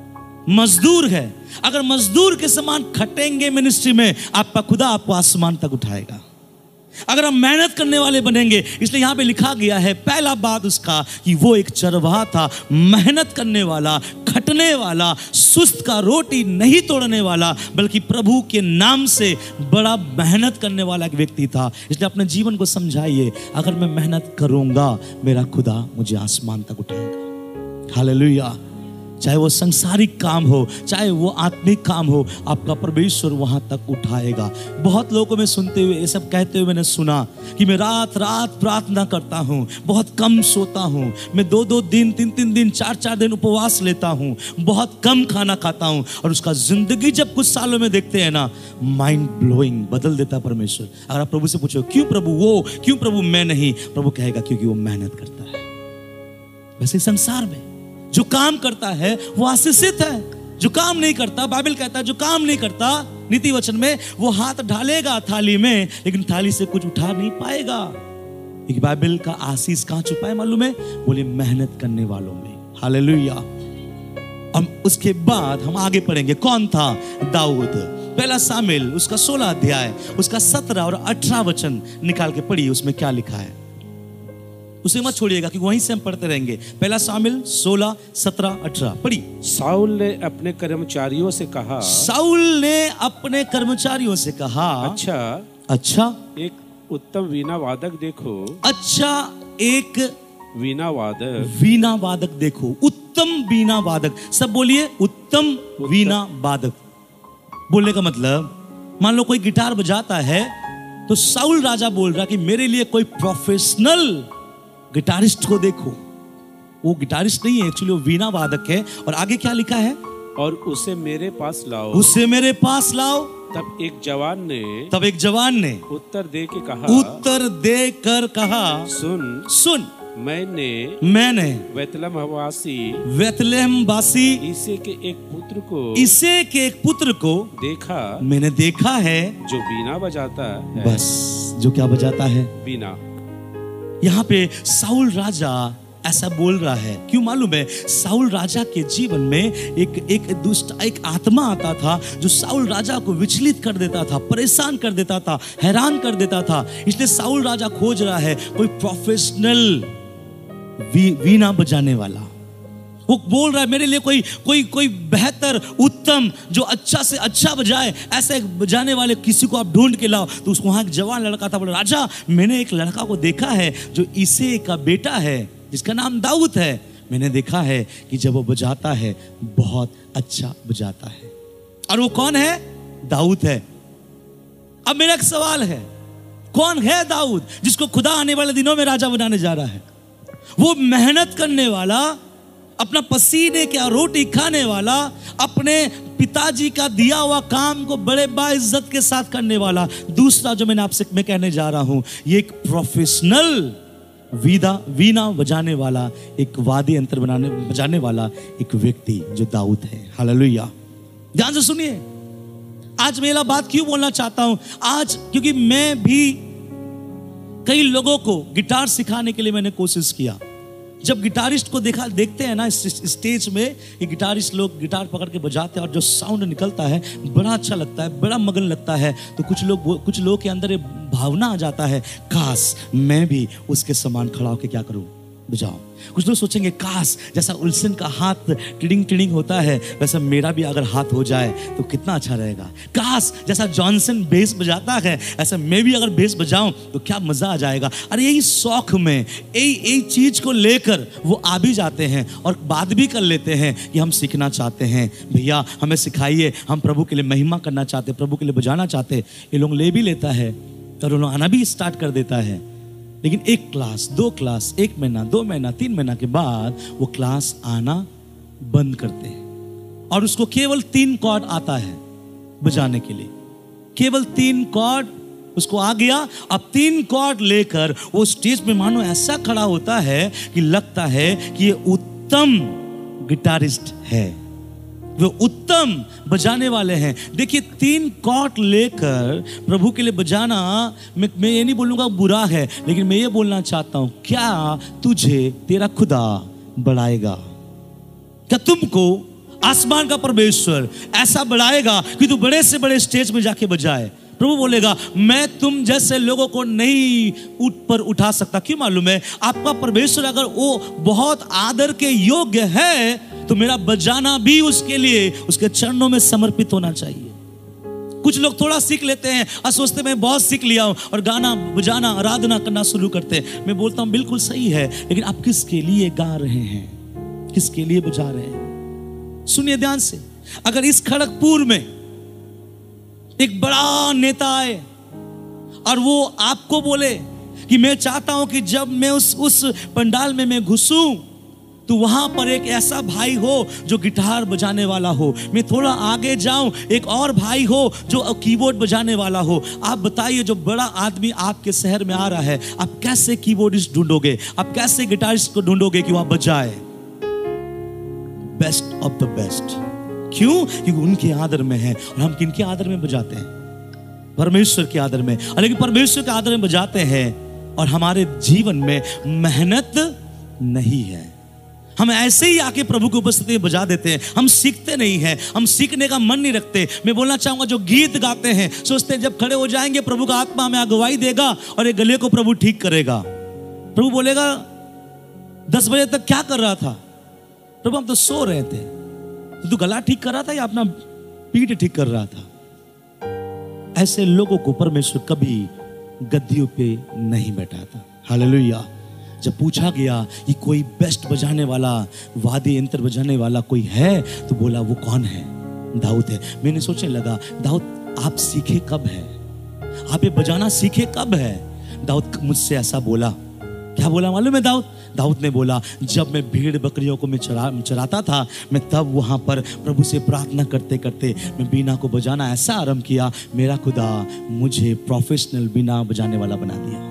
मजदूर है। अगर मजदूर के समान खटेंगे मिनिस्ट्री में, आपका खुदा आपको आसमान तक उठाएगा। अगर हम मेहनत करने वाले बनेंगे, इसलिए यहां पे लिखा गया है पहला बात उसका कि वो एक चरवाहा था, मेहनत करने वाला, खटने वाला, सुस्त का रोटी नहीं तोड़ने वाला, बल्कि प्रभु के नाम से बड़ा मेहनत करने वाला एक व्यक्ति था। इसलिए अपने जीवन को समझाइए, अगर मैं मेहनत करूंगा मेरा खुदा मुझे आसमान तक उठाएगा। हालेलुया। चाहे वो सांसारिक काम हो, चाहे वो आत्मिक काम हो, आपका परमेश्वर वहां तक उठाएगा। बहुत लोगों को मैं सुनते हुए ये सब कहते हुए मैंने सुना कि मैं रात रात प्रार्थना करता हूँ, बहुत कम सोता हूँ, मैं दो दो दिन तीन तीन दिन चार चार दिन उपवास लेता हूँ, बहुत कम खाना खाता हूँ, और उसका जिंदगी जब कुछ सालों में देखते हैं ना, माइंड ब्लोइंग, बदल देता है परमेश्वर। अगर आप प्रभु से पूछो क्यों प्रभु वो, क्यों प्रभु मैं नहीं, प्रभु कहेगा क्योंकि वो मेहनत करता है। वैसे संसार में जो काम करता है वो आशीषित है, जो काम नहीं करता, बाइबल कहता है जो काम नहीं करता नीति वचन में, वो हाथ ढालेगा थाली में लेकिन थाली से कुछ उठा नहीं पाएगा। एक बाइबल का आशीष कहां छुपा है मालूम है? बोले मेहनत करने वालों में। हालेलुया। हम उसके बाद हम आगे पढ़ेंगे। कौन था? दाऊद। पहला सामुएल उसका सोलह अध्याय उसका सत्रह और अठारह वचन निकाल के पढ़िए, उसमें क्या लिखा है। उसे मत छोड़िएगा क्योंकि वहीं से हम पढ़ते रहेंगे। पहला सामुएल सोलह सत्रह अठारह पढ़िए। साउल ने अपने कर्मचारियों से कहा साउल ने अपने कर्मचारियों से कहा अच्छा अच्छा एक उत्तम वीणा वादक देखो। अच्छा एक वीणा वादक वीणा वादक देखो। उत्तम वीणा वादक, सब बोलिए उत्तम वीणा वादक। बोलने का मतलब, मान लो कोई गिटार बजाता है तो साउल राजा बोल रहा कि मेरे लिए कोई प्रोफेशनल गिटारिस्ट को देखो। वो गिटारिस्ट नहीं है, एक्चुअली वो वीणा वादक है। और आगे क्या लिखा है? और उसे मेरे पास लाओ। उसे मेरे पास लाओ। तब एक जवान ने तब एक जवान ने उत्तर दे के कहा उत्तर दे कर कहा सुन सुन मैंने मैंने बेतलहम वासी बेतलहम वासी इसे के एक पुत्र को इसे के एक पुत्र को देखा मैंने देखा है जो वीणा बजाता है। बस जो क्या बजाता है? वीणा। यहाँ पे साउल राजा ऐसा बोल रहा है, क्यों मालूम है? साउल राजा के जीवन में एक एक दुष्ट एक आत्मा आता था जो साउल राजा को विचलित कर देता था, परेशान कर देता था, हैरान कर देता था। इसलिए साउल राजा खोज रहा है कोई प्रोफेशनल वी, वीणा बजाने वाला। वो बोल रहा है मेरे लिए कोई कोई कोई बेहतर उत्तम जो अच्छा से अच्छा बजाए, ऐसे एक बजाने वाले किसी को आप ढूंढ के लाओ। तो उसको वहां एक जवान लड़का था, बोला राजा मैंने एक लड़का को देखा है जो इसे का बेटा है, जिसका नाम दाऊद है। मैंने देखा है कि जब वो बजाता है बहुत अच्छा बजाता है। और वो कौन है? दाऊद है। अब मेरा एक सवाल है, कौन है दाऊद जिसको खुदा आने वाले दिनों में राजा बनाने जा रहा है? वो मेहनत करने वाला, अपना पसीने का रोटी खाने वाला, अपने पिताजी का दिया हुआ काम को बड़े बाइज्जत के साथ करने वाला। दूसरा जो मैंने आपसे मैं कहने जा रहा हूं, ये एक प्रोफेशनल वीणा वीणा बजाने वाला, एक वाद्य यंत्र बनाने बजाने वाला एक व्यक्ति जो दाऊद है। हालेलुया। ध्यान से सुनिए, आज मैं ये बात क्यों बोलना चाहता हूं आज, क्योंकि मैं भी कई लोगों को गिटार सिखाने के लिए मैंने कोशिश किया। जब गिटारिस्ट को देखा देखते हैं ना स्टेज में, ये गिटारिस्ट लोग गिटार पकड़ के बजाते हैं और जो साउंड निकलता है बड़ा अच्छा लगता है, बड़ा मगन लगता है। तो कुछ लोग कुछ लोगों के अंदर ये भावना आ जाता है, काश मैं भी उसके समान खड़ा होकर क्या करूं, बजाऊं। कुछ लोग सोचेंगे काश जैसा उल्सन का हाथ टिडिंग टिडिंग होता है वैसा मेरा भी अगर हाथ हो जाए तो कितना अच्छा रहेगा। काश जैसा जॉनसन बेस बजाता है ऐसा मैं भी अगर बेस बजाऊं तो क्या मजा आ जाएगा। अरे यही शौक में यही यही चीज को लेकर वो आ भी जाते हैं और बात भी कर लेते हैं कि हम सीखना चाहते हैं, भैया हमें सिखाइए, हम प्रभु के लिए महिमा करना चाहते, प्रभु के लिए बजाना चाहते। ये लोग ले भी लेता है और उन्होंने आना भी स्टार्ट कर देता है। लेकिन एक क्लास, दो क्लास, एक महीना, दो महीना, तीन महीना के बाद वो क्लास आना बंद करते हैं और उसको केवल तीन कॉर्ड आता है बजाने के लिए। केवल तीन कॉर्ड उसको आ गया। अब तीन कॉर्ड लेकर वो स्टेज में मानो ऐसा खड़ा होता है कि लगता है कि ये उत्तम गिटारिस्ट है, वो उत्तम बजाने वाले हैं। देखिए, तीन कॉर्ड लेकर प्रभु के लिए बजाना, मैं, मैं ये नहीं बोलूँगा बुरा है, लेकिन मैं ये बोलना चाहता हूँ, क्या तुझे तेरा खुदा बढ़ाएगा? क्या तुमको आसमान का परमेश्वर ऐसा बढ़ाएगा कि तू बड़े से बड़े स्टेज में जाके बजाए? प्रभु बोलेगा, मैं तुम जैसे लोगों को नहीं उठ पर उठा सकता। क्यों मालूम है? आपका परमेश्वर अगर वो बहुत आदर के योग्य है तो मेरा बजाना भी उसके लिए, उसके चरणों में समर्पित होना चाहिए। कुछ लोग थोड़ा सीख लेते हैं और सोचते मैं बहुत सीख लिया हूं और गाना बजाना आराधना करना शुरू करते हैं। मैं बोलता हूं बिल्कुल सही है, लेकिन आप किसके लिए गा रहे हैं, किसके लिए बजा रहे हैं? सुनिए ध्यान से। अगर इस खड़गपुर में एक बड़ा नेता आए और वो आपको बोले कि मैं चाहता हूं कि जब मैं उस उस पंडाल में मैं घुसूं तो वहां पर एक ऐसा भाई हो जो गिटार बजाने वाला हो, मैं थोड़ा आगे जाऊं एक और भाई हो जो कीबोर्ड बजाने वाला हो। आप बताइए, जो बड़ा आदमी आपके शहर में आ रहा है, आप कैसे कीबोर्डिस्ट ढूंढोगे? आप कैसे गिटारिस्ट को ढूंढोगे कि वहां बजाए? Best of the best. क्यों? क्योंकि उनके आदर में है। और हम किनके आदर में बजाते हैं? परमेश्वर के आदर में। और लेकिन परमेश्वर के आदर में बजाते हैं और हमारे जीवन में मेहनत नहीं है। हम ऐसे ही आके प्रभु की उपस्थिति में बजा देते हैं, हम सीखते नहीं हैं, हम सीखने का मन नहीं रखते। मैं बोलना चाहूंगा, जो गीत गाते हैं सोचते हैं जब खड़े हो जाएंगे प्रभु का आत्मा हमें अगुवाई देगा और एक गले को प्रभु ठीक करेगा। प्रभु बोलेगा, दस बजे तक क्या कर रहा था? प्रभु हम तो सो रहे थे। तो तू गला ठीक कर रहा था या अपना पीठ ठीक कर रहा था? ऐसे लोगों को परमेश्वर कभी गद्दियों पे नहीं बैठाता। हालेलुया। जब पूछा गया कि कोई बेस्ट बजाने वाला, वाद्य यंत्र बजाने वाला कोई है, तो बोला वो कौन है? दाऊद है। मैंने सोचने लगा, दाऊद आप सीखे कब है? आप ये बजाना सीखे कब है? दाऊद मुझसे ऐसा बोला। क्या बोला मालूम है दाऊद? दाऊद ने बोला, जब मैं भीड़ बकरियों को मैं चरा चराता था, मैं तब वहां पर प्रभु से प्रार्थना करते करते मैं बीना को बजाना ऐसा आरंभ किया, मेरा खुदा मुझे प्रोफेशनल बीना बजाने वाला बना दिया।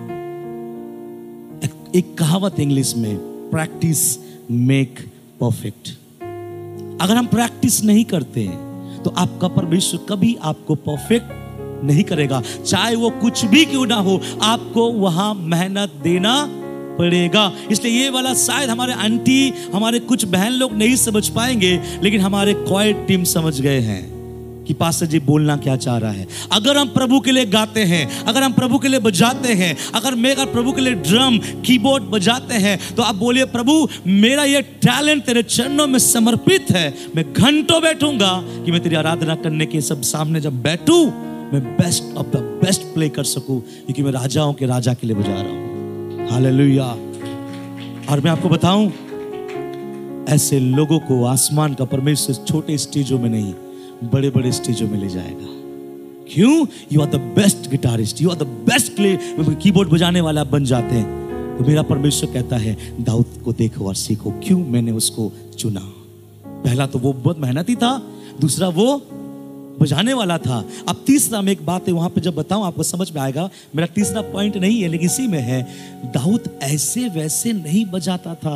एक, एक कहावत इंग्लिश में, प्रैक्टिस मेक परफेक्ट। अगर हम प्रैक्टिस नहीं करते हैं तो आपका परमेश्वर कभी आपको परफेक्ट नहीं करेगा। चाहे वो कुछ भी क्यों ना हो, आपको वहां मेहनत देना पड़ेगा। इसलिए ये वाला शायद हमारे आंटी, हमारे कुछ बहन लोग नहीं समझ पाएंगे, लेकिन हमारे क्वाइट टीम समझ गए हैं कि पास्टर जी बोलना क्या चाह रहा है। अगर हम प्रभु के लिए गाते हैं, अगर हम प्रभु के लिए बजाते हैं, अगर मैं अगर प्रभु के लिए ड्रम कीबोर्ड बजाते हैं, तो आप बोलिए, प्रभु मेरा ये टैलेंट तेरे चरणों में समर्पित है। मैं घंटों बैठूंगा कि मैं तेरी आराधना करने के सब सामने जब बैठूं, मैं best of the best play कर सकूं, क्योंकि मैं राजाओं के राजा के लिए बजा रहा हूं। हालेलुया। और मैं आपको बताऊं, ऐसे लोगों को आसमान का परमेश्वर छोटे स्टेजों में नहीं, बड़े बड़े स्टेजों में ले जाएगा। क्यों? You are the best guitarist, you are the best play keyboard बजाने वाला बन जाते हैं। तो मेरा परमेश्वर कहता है, दाऊद को देखो और सीखो। क्यों मैंने उसको चुना? पहला तो वो बहुत मेहनती था, दूसरा वो बजाने वाला था। अब तीसरा में एक बात है, वहां पे जब बताऊं आपको समझ में आएगा। मेरा तीसरा पॉइंट नहीं है, लेकिन इसी में है, दाऊद ऐसे वैसे नहीं बजाता था।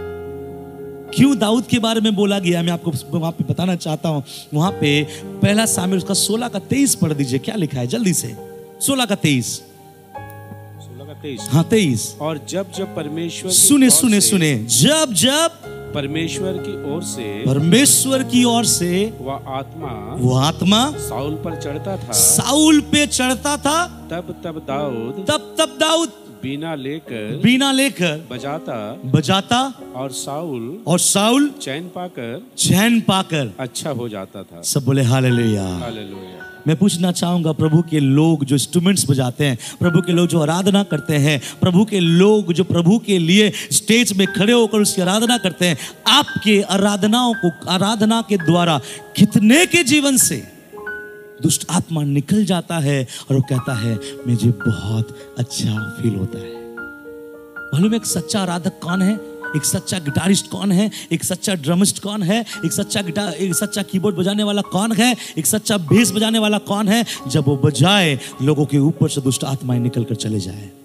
क्यों दाऊद के बारे में बोला गया, मैं आपको वहां पे बताना चाहता हूं। वहां पे पहला सामुएल उसका सोलह का तेईस पढ़ दीजिए, क्या लिखा है जल्दी से। सोलह का तेईस सोलह का तेईस हाँ तेईस। और जब जब परमेश्वर सुने सुने सुने जब जब परमेश्वर की ओर से परमेश्वर की ओर से वह आत्मा वो आत्मा साउल पर चढ़ता था, साउल पे चढ़ता था, तब तब दाऊद तब तब दाऊद बीना लेकर बीना लेकर बजाता बजाता और साउल और साउल चैन पाकर चैन पाकर अच्छा हो जाता था। सब बोले हालेलुया। हालेलुया। मैं पूछना चाहूंगा, प्रभु के लोग जो इंस्ट्रूमेंट्स बजाते हैं, प्रभु के लोग जो आराधना करते हैं, प्रभु के लोग जो प्रभु के लिए स्टेज में खड़े होकर उसकी आराधना करते हैं, आपके आराधनाओं को आराधना के द्वारा कितने के जीवन से दुष्ट आत्मा निकल जाता है और वो कहता है मुझे बहुत अच्छा फील होता है। मालूम है एक सच्चा आराधक कौन है? एक सच्चा गिटारिस्ट कौन है? एक सच्चा ड्रमिस्ट कौन है? एक सच्चा गिटार एक सच्चा कीबोर्ड बजाने वाला कौन है? एक सच्चा बेस बजाने वाला कौन है? जब वो बजाए, लोगों के ऊपर से दुष्ट आत्माएं निकल कर चले जाए।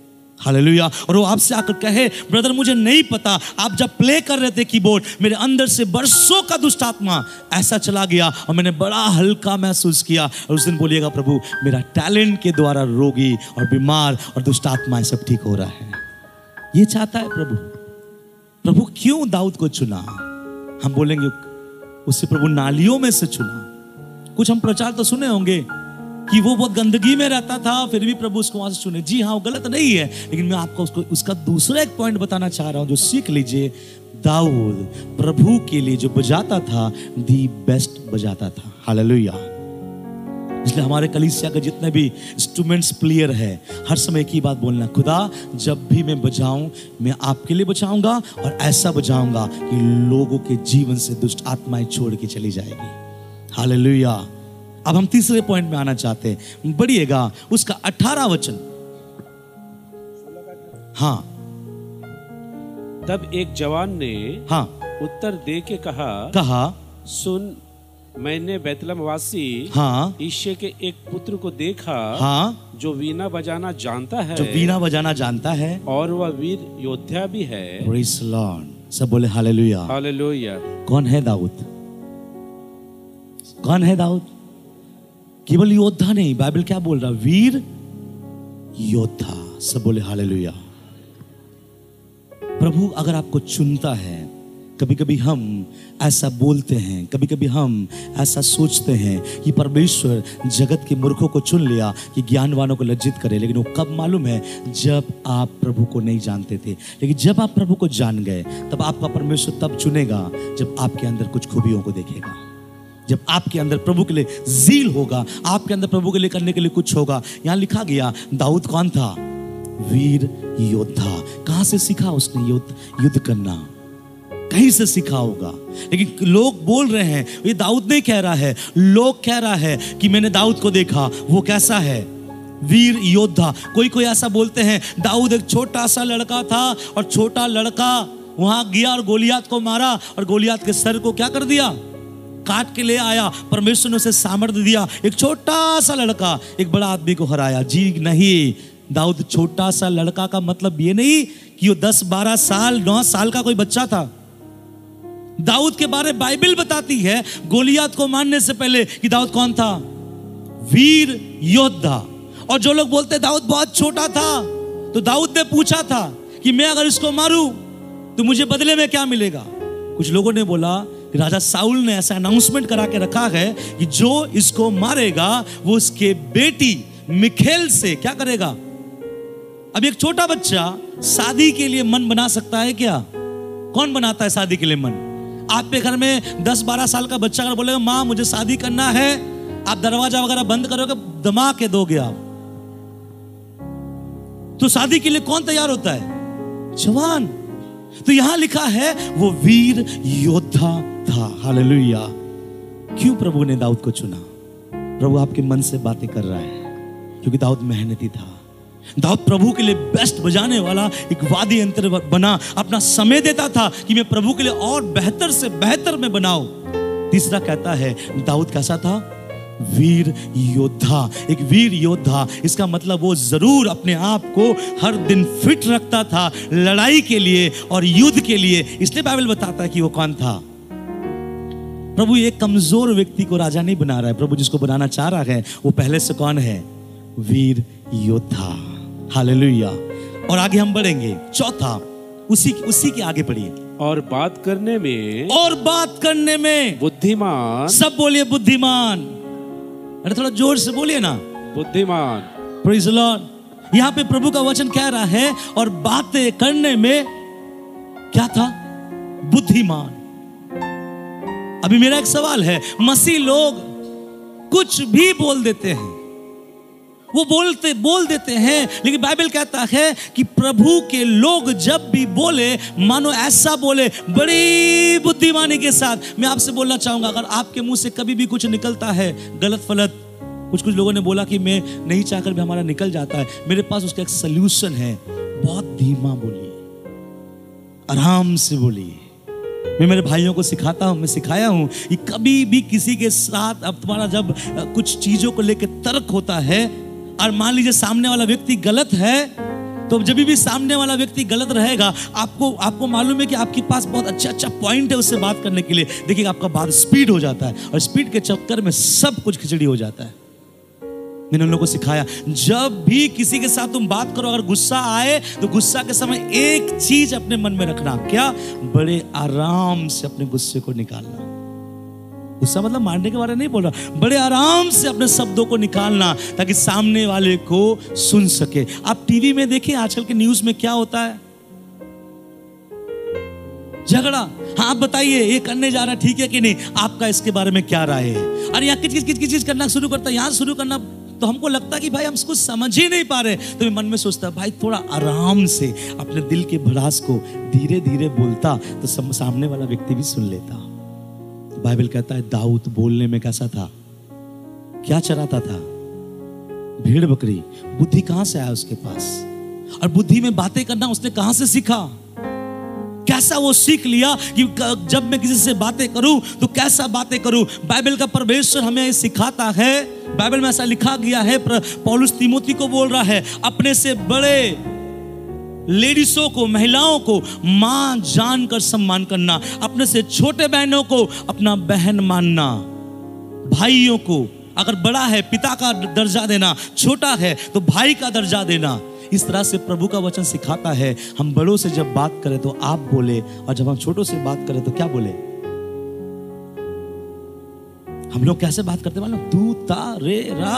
हालेलुया। और वो आपसे आकर कहे, ब्रदर मुझे नहीं पता, आप जब प्ले कर रहे थे कीबोर्ड, मेरे अंदर से बरसों का दुष्ट आत्मा ऐसा चला गया और मैंने बड़ा हल्का महसूस किया। और उस दिन बोलिएगा, प्रभु मेरा टैलेंट के द्वारा रोगी और बीमार और दुष्ट आत्माएं सब ठीक हो रहा है। ये चाहता है प्रभु। प्रभु क्यों दाऊद को चुना? हम बोलेंगे उससे प्रभु नालियों में से चुना। कुछ हम प्रचार तो सुने होंगे कि वो बहुत गंदगी में रहता था, फिर भी प्रभु उसको वहां से चुने। जी हाँ, वो गलत नहीं है, लेकिन मैं आपको उसको उसका दूसरा एक पॉइंट बताना चाह रहा हूं जो सीख लीजिए। दाऊद प्रभु के लिए जो बजाता था, दी बेस्ट बजाता था। हालेलुया। इसलिए हमारे कलीसिया के जितने भी इंस्ट्रूमेंट्स प्लेयर है, हर समय एक ही बात बोलना, खुदा जब भी मैं बजाऊं, मैं आपके लिए बजाऊंगा और ऐसा बजाऊंगा कि लोगों के जीवन से दुष्ट आत्माएं छोड़ के चली जाएगी। हालेलुया। अब हम तीसरे पॉइंट में आना चाहते हैं, बढ़िएगा, उसका अठारह वचन। हाँ। तब एक जवान ने हाँ उत्तर दे के कहा कहा सुन, मैंने बैतलमवासी हाँ ईशे के एक पुत्र को देखा, हाँ जो वीणा बजाना जानता है, जो वीणा बजाना जानता है, और वह वीर योद्धा भी है। Praise the Lord. सब बोले हालेलुया। हालेलुया। कौन है दाऊद? कौन है दाऊद? केवल योद्धा नहीं, बाइबल क्या बोल रहा? वीर योद्धा। सब बोले हालेलुया। प्रभु अगर आपको चुनता है, कभी कभी हम ऐसा बोलते हैं, कभी कभी हम ऐसा सोचते हैं कि परमेश्वर जगत के मूर्खों को चुन लिया कि ज्ञानवानों को लज्जित करे, लेकिन वो कब मालूम है? जब आप प्रभु को नहीं जानते थे। लेकिन जब आप प्रभु को जान गए, तब आपका परमेश्वर तब चुनेगा जब आपके अंदर कुछ खूबियों को देखेगा, जब आपके अंदर प्रभु के लिए जील होगा, आपके अंदर प्रभु के लिए करने के लिए कुछ होगा। यहां लिखा गया, दाऊद कौन था? वीर योद्धा। कहां से सीखा उसने युद्ध युद्ध करना? कहीं से सीखा होगा, लेकिन लोग बोल रहे हैं, ये दाऊद नहीं कह रहा है, लोग कह रहा है कि मैंने दाऊद को देखा, वो कैसा है? वीर योद्धा। कोई कोई ऐसा बोलते हैं, दाऊद एक छोटा सा लड़का था और छोटा लड़का वहां गया और गोलियात को मारा और गोलियात के सर को क्या कर दिया? काट के ले आया। परमेश्वर ने उसे सामर्थ्य दिया। एक छोटा सा लड़का एक बड़ा आदमी को हराया। जी नहीं, दाऊद छोटा सा लड़का का मतलब ये नहीं कि वो दस बारह साल नौ साल का कोई बच्चा था। दाऊद के बारे में बाइबल बताती है गोलियात को मारने से पहले कि दाऊद कौन था? वीर योद्धा। और जो लोग बोलते दाऊद बहुत छोटा था, तो दाऊद ने पूछा था कि मैं अगर इसको मारूं तो मुझे बदले में क्या मिलेगा? कुछ लोगों ने बोला कि राजा साउल ने ऐसा अनाउंसमेंट करा के रखा है कि जो इसको मारेगा वो उसके बेटी मिखेल से क्या करेगा? अब एक छोटा बच्चा शादी के लिए मन बना सकता है क्या? कौन बनाता है शादी के लिए मन? आपके घर में दस बारह साल का बच्चा अगर बोलेगा माँ मुझे शादी करना है, आप दरवाजा वगैरह बंद करोगे, दमा के दोगे आप, तो शादी के लिए कौन तैयार होता है? जवान। तो यहां लिखा है वो वीर योद्धा था। हालेलुया। क्यों प्रभु ने दाऊद को चुना? प्रभु आपके मन से बातें कर रहा है, क्योंकि दाऊद मेहनती था। दाऊद प्रभु के लिए बेस्ट बजाने वाला एक वाद्य यंत्र बना, अपना समय देता था कि मैं प्रभु के लिए और बेहतर से बेहतर में बनाऊं। तीसरा कहता है दाऊद कैसा था? वीर योद्धा। एक वीर योद्धा, इसका मतलब वो जरूर अपने आप को हर दिन फिट रखता था लड़ाई के लिए और युद्ध के लिए। इसलिए बाइबल बताता है कि वो कौन था। प्रभु एक कमजोर व्यक्ति को राजा नहीं बना रहा है, प्रभु जिसको बनाना चाह रहा है वो पहले से कौन है? वीर योद्धा। हालेलुया। और आगे हम बढ़ेंगे। चौथा, उसी उसी के आगे पढ़िए। और बात करने में और बात करने में बुद्धिमान। सब बोलिए बुद्धिमान। अरे थोड़ा जोर से बोलिए ना, बुद्धिमान। Praise the Lord. यहां पे प्रभु का वचन कह रहा है और बातें करने में क्या था? बुद्धिमान। अभी मेरा एक सवाल है, मसीह लोग कुछ भी बोल देते हैं, वो बोलते बोल देते हैं, लेकिन बाइबल कहता है कि प्रभु के लोग जब भी बोले मानो ऐसा बोले बड़ी बुद्धिमानी के साथ। मैं आपसे बोलना चाहूंगा, अगर आपके मुंह से कभी भी कुछ निकलता है गलत फलत, कुछ कुछ लोगों ने बोला कि मैं नहीं चाहकर भी हमारा निकल जाता है, मेरे पास उसका एक सल्यूशन है। बहुत धीमा बोलिए, आराम से बोलिए। मैं मेरे भाइयों को सिखाता हूं, मैं सिखाया हूं कि कभी भी किसी के साथ अब तुम्हारा जब कुछ चीजों को लेकर तर्क होता है और मान लीजिए सामने वाला व्यक्ति गलत है, तो तो जब भी सामने वाला व्यक्ति गलत रहेगा, आपको आपको मालूम है कि आपके पास बहुत अच्छा अच्छा पॉइंट है उससे बात करने के लिए, देखिए आपका बात स्पीड हो जाता है और स्पीड के चक्कर में सब कुछ खिचड़ी हो जाता है। मैंने उन लोगों को सिखाया, जब भी किसी के साथ तुम बात करो, अगर गुस्सा आए तो गुस्सा के समय एक चीज अपने मन में रखना, क्या? बड़े आराम से अपने गुस्से को निकालना। गुस्सा मतलब मारने के बारे में नहीं बोल रहा, बड़े आराम से अपने शब्दों को निकालना ताकि सामने वाले को सुन सके। आप टीवी में देखिए आजकल के न्यूज में क्या होता है, झगड़ा। हाँ आप बताइए ये करने जा रहा ठीक है कि नहीं, आपका इसके बारे में क्या राय है? अरे यहाँ किच किच किच किच करना शुरू करता है, यहाँ शुरू करना, तो हमको लगता है कि भाई हम इसको समझ ही नहीं पा रहे। तो मैं मन में सोचता भाई थोड़ा आराम से अपने दिल के भड़ास को धीरे धीरे बोलता तो सामने वाला व्यक्ति भी सुन लेता। तो बाइबल कहता है दाऊद बोलने में कैसा था, क्या चराता था? भेड़ बकरी। बुद्धि कहां से आया उसके पास? और बुद्धि में बातें करना उसने कहां से सीखा? कैसा वो सीख लिया कि जब मैं किसी से बातें करूं तो कैसा बातें करूं? बाइबल का परमेश्वर हमें सिखाता है। बाइबल में ऐसा लिखा गया है, पौलुस तीमोथी को बोल रहा है, अपने से बड़े लेडीजों को, महिलाओं को मां जानकर सम्मान करना, अपने से छोटे बहनों को अपना बहन मानना, भाइयों को अगर बड़ा है पिता का दर्जा देना, छोटा है तो भाई का दर्जा देना। इस तरह से प्रभु का वचन सिखाता है। हम बड़ों से जब बात करें तो आप बोले, और जब हम छोटों से बात करें तो क्या बोले? हम लोग कैसे बात करते मालूम? तू ता रे रा।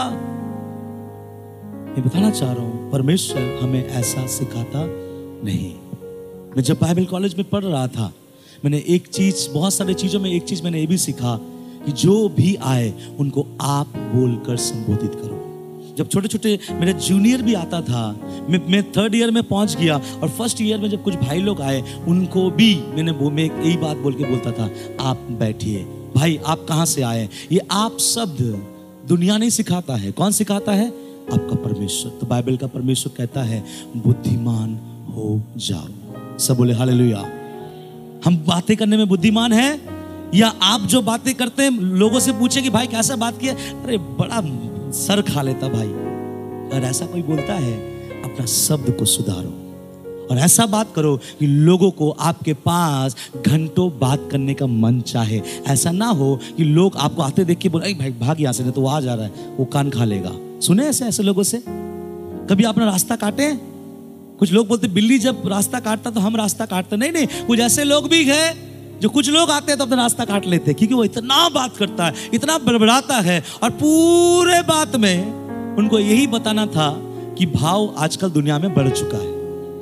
मैं बताना चाह रहा हूं परमेश्वर हमें ऐसा सिखाता नहीं। मैं जब बाइबल कॉलेज में पढ़ रहा था, मैंने एक चीज, बहुत सारी चीजों में एक चीज मैंने ये भी सीखा कि जो भी आए उनको आप बोलकर संबोधित करो। जब छोटे छोटे मेरे जूनियर भी आता था, मैं मैं थर्ड ईयर में पहुंच गया और फर्स्ट ईयर में जब कुछ भाई लोग आए उनको भी मैंने वो मैं यही बात बोल के बोलता था, आप बैठिए भाई, आप कहाँ से आए? ये आप शब्द दुनिया नहीं सिखाता है। कौन सिखाता है? आपका परमेश्वर। तो बाइबल का परमेश्वर कहता है बुद्धिमान हो जाओ। सब बोले हालेलुया। हम बातें करने में बुद्धिमान है, या आप जो बातें करते हैं लोगों से पूछे कि भाई कैसा बात किया, अरे बड़ा सर खा लेता भाई। अगर ऐसा कोई बोलता है, अपना शब्द को सुधारो और ऐसा बात करो कि लोगों को आपके पास घंटों बात करने का मन चाहे। ऐसा ना हो कि लोग आपको आते देख के बोले भाई भाग यहाँ से, नहीं तो वो आ जा रहा है, वो कान खा लेगा। सुने ऐसे ऐसे लोगों से? कभी आपने रास्ता काटे? कुछ लोग बोलते बिल्ली जब रास्ता काटता तो हम रास्ता काटते। नहीं नहीं, कुछ ऐसे लोग भी हैं जो कुछ लोग आते हैं तो अपना रास्ता काट लेते हैं, क्योंकि वो इतना बात करता है, इतना बड़बड़ाता है, और पूरे बात में उनको यही बताना था कि भाव आजकल दुनिया में बढ़ चुका है।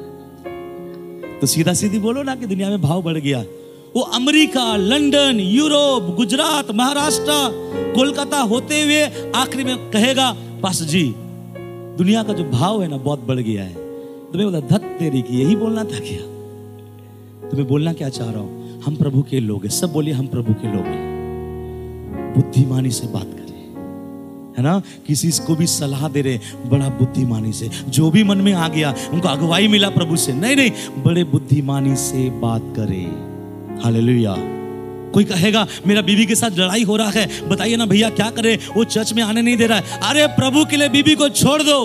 तो सीधा सीधी बोलो ना कि दुनिया में भाव बढ़ गया। वो America, London, Europe, Gujarat, Maharashtra, Kolkata होते हुए आखिरी में कहेगा पास्टर जी दुनिया का जो भाव है ना बहुत बढ़ गया है। तो मैं बोला धत तेरी की, यही बोलना था क्या? तो मैं बोलना क्या चाह रहा हूं, हम प्रभु के लोग हैं। सब बोलिए हम प्रभु के लोग हैं। बुद्धिमानी से बात करें, है ना? किसी को भी सलाह दे रहे बड़ा बुद्धिमानी से, जो भी मन में आ गया, उनको अगुवाई मिला प्रभु से, नहीं नहीं, बड़े बुद्धिमानी से बात करें। हालेलुया। कोई कहेगा मेरा बीवी के साथ लड़ाई हो रहा है, बताइए ना भैया क्या करे, वो चर्च में आने नहीं दे रहा है। अरे प्रभु के लिए बीवी को छोड़ दो।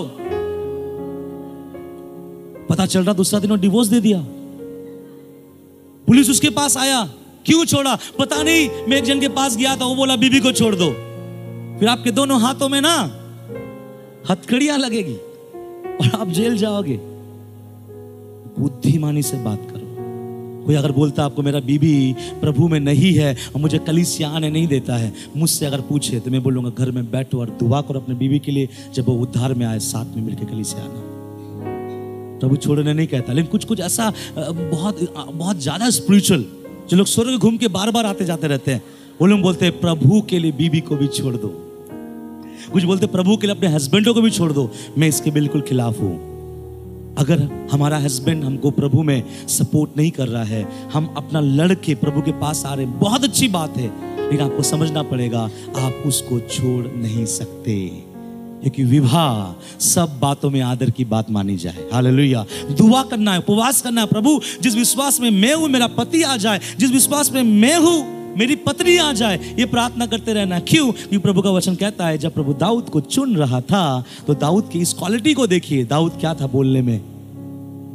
पता चल रहा दूसरा दिन वो डिवोर्स दे दिया। पुलिस उसके पास आया, क्यों छोड़ा? पता नहीं, मैं एक जन के पास गया था, वो बोला बीबी को छोड़ दो। फिर आपके दोनों हाथों में ना हथकड़ियां लगेगी और आप जेल जाओगे। बुद्धिमानी से बात करो। कोई अगर बोलता आपको मेरा बीबी प्रभु में नहीं है और मुझे कलीसिया आने नहीं देता है, मुझसे अगर पूछे तो मैं बोलूंगा घर में बैठो और दुआ करो अपने बीबी के लिए, जब वो उद्धार में आए साथ में मिलकर कलीसिया आना। प्रभु छोड़ने नहीं कहता, लेकिन कुछ कुछ ऐसा बहुत बहुत ज्यादा स्पिरिचुअल जो लोग स्वर्ग घूम के बार बार आते जाते रहते हैं, वो लोग बोलते हैं प्रभु के लिए बीबी को भी छोड़ दो। कुछ बोलते प्रभु के लिए अपने हस्बैंडों को भी छोड़ दो। मैं इसके बिल्कुल खिलाफ हूं। अगर हमारा हस्बैंड हमको प्रभु में सपोर्ट नहीं कर रहा है, हम अपना लड़के प्रभु के पास आ रहे हैं, बहुत अच्छी बात है, लेकिन आपको समझना पड़ेगा आप उसको छोड़ नहीं सकते, क्योंकि विवाह सब बातों में आदर की बात मानी जाए। हालेलुया। दुआ करना है, उपवास करना है, प्रभु जिस विश्वास में मैं हूं मेरा पति आ जाए, जिस विश्वास में मैं हूं मेरी पत्नी आ जाए, ये प्रार्थना करते रहना। क्यों? क्योंकि प्रभु का वचन कहता है जब प्रभु दाऊद को चुन रहा था तो दाऊद की इस क्वालिटी को देखिए। दाऊद क्या था बोलने में?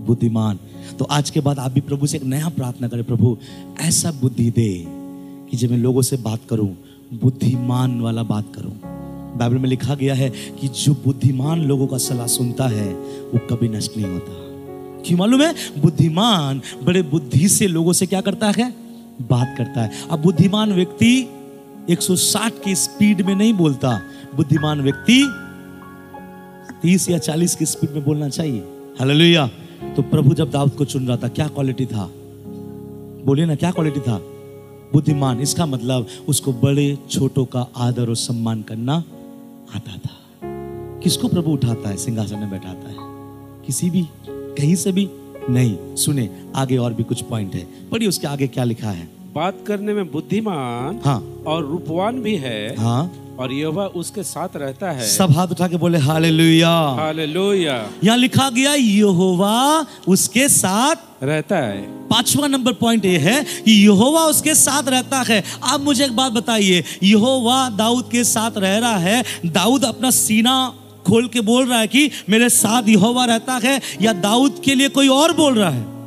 बुद्धिमान। तो आज के बाद आप भी प्रभु से एक नया प्रार्थना करें, प्रभु ऐसा बुद्धि दे कि जब मैं लोगों से बात करूं बुद्धिमान वाला बात करूं। बाइबल में लिखा गया है कि जो बुद्धिमान लोगों का सलाह सुनता है वो कभी नष्ट नहीं होता। क्यों मालूम है? बुद्धिमान बड़े बुद्धि से लोगों से क्या करता है? बात करता है। अब बुद्धिमान व्यक्ति एक सौ साठ की स्पीड में नहीं बोलता, बुद्धिमान व्यक्ति तीस या चालीस की स्पीड में बोलना चाहिए। हालेलुया। तो प्रभु जब दाऊद को चुन रहा था, क्या क्वालिटी था? बोलिए ना, क्या क्वालिटी था? बुद्धिमान। इसका मतलब उसको बड़े छोटों का आदर और सम्मान करना आता था। किसको प्रभु उठाता है, सिंहासन में बैठाता है? किसी भी, कहीं से भी नहीं। सुने, आगे और भी कुछ पॉइंट है, पढ़िए उसके आगे क्या लिखा है। बात करने में बुद्धिमान हाँ और रूपवान भी है, हाँ, और यहोवा उसके साथ रहता है। सब हाथ उठा के बोले हालेलुया। हालेलुया। यहाँ लिखा गया यहोवा उसके साथ रहता है। पांचवा नंबर पॉइंट ये है कि यहोवा उसके साथ रहता है। आप मुझे एक बात बताइए, यहोवा दाऊद के साथ रह रहा है, दाऊद अपना सीना खोल के बोल रहा है कि मेरे साथ यहोवा रहता है, या दाऊद के लिए कोई और बोल रहा है?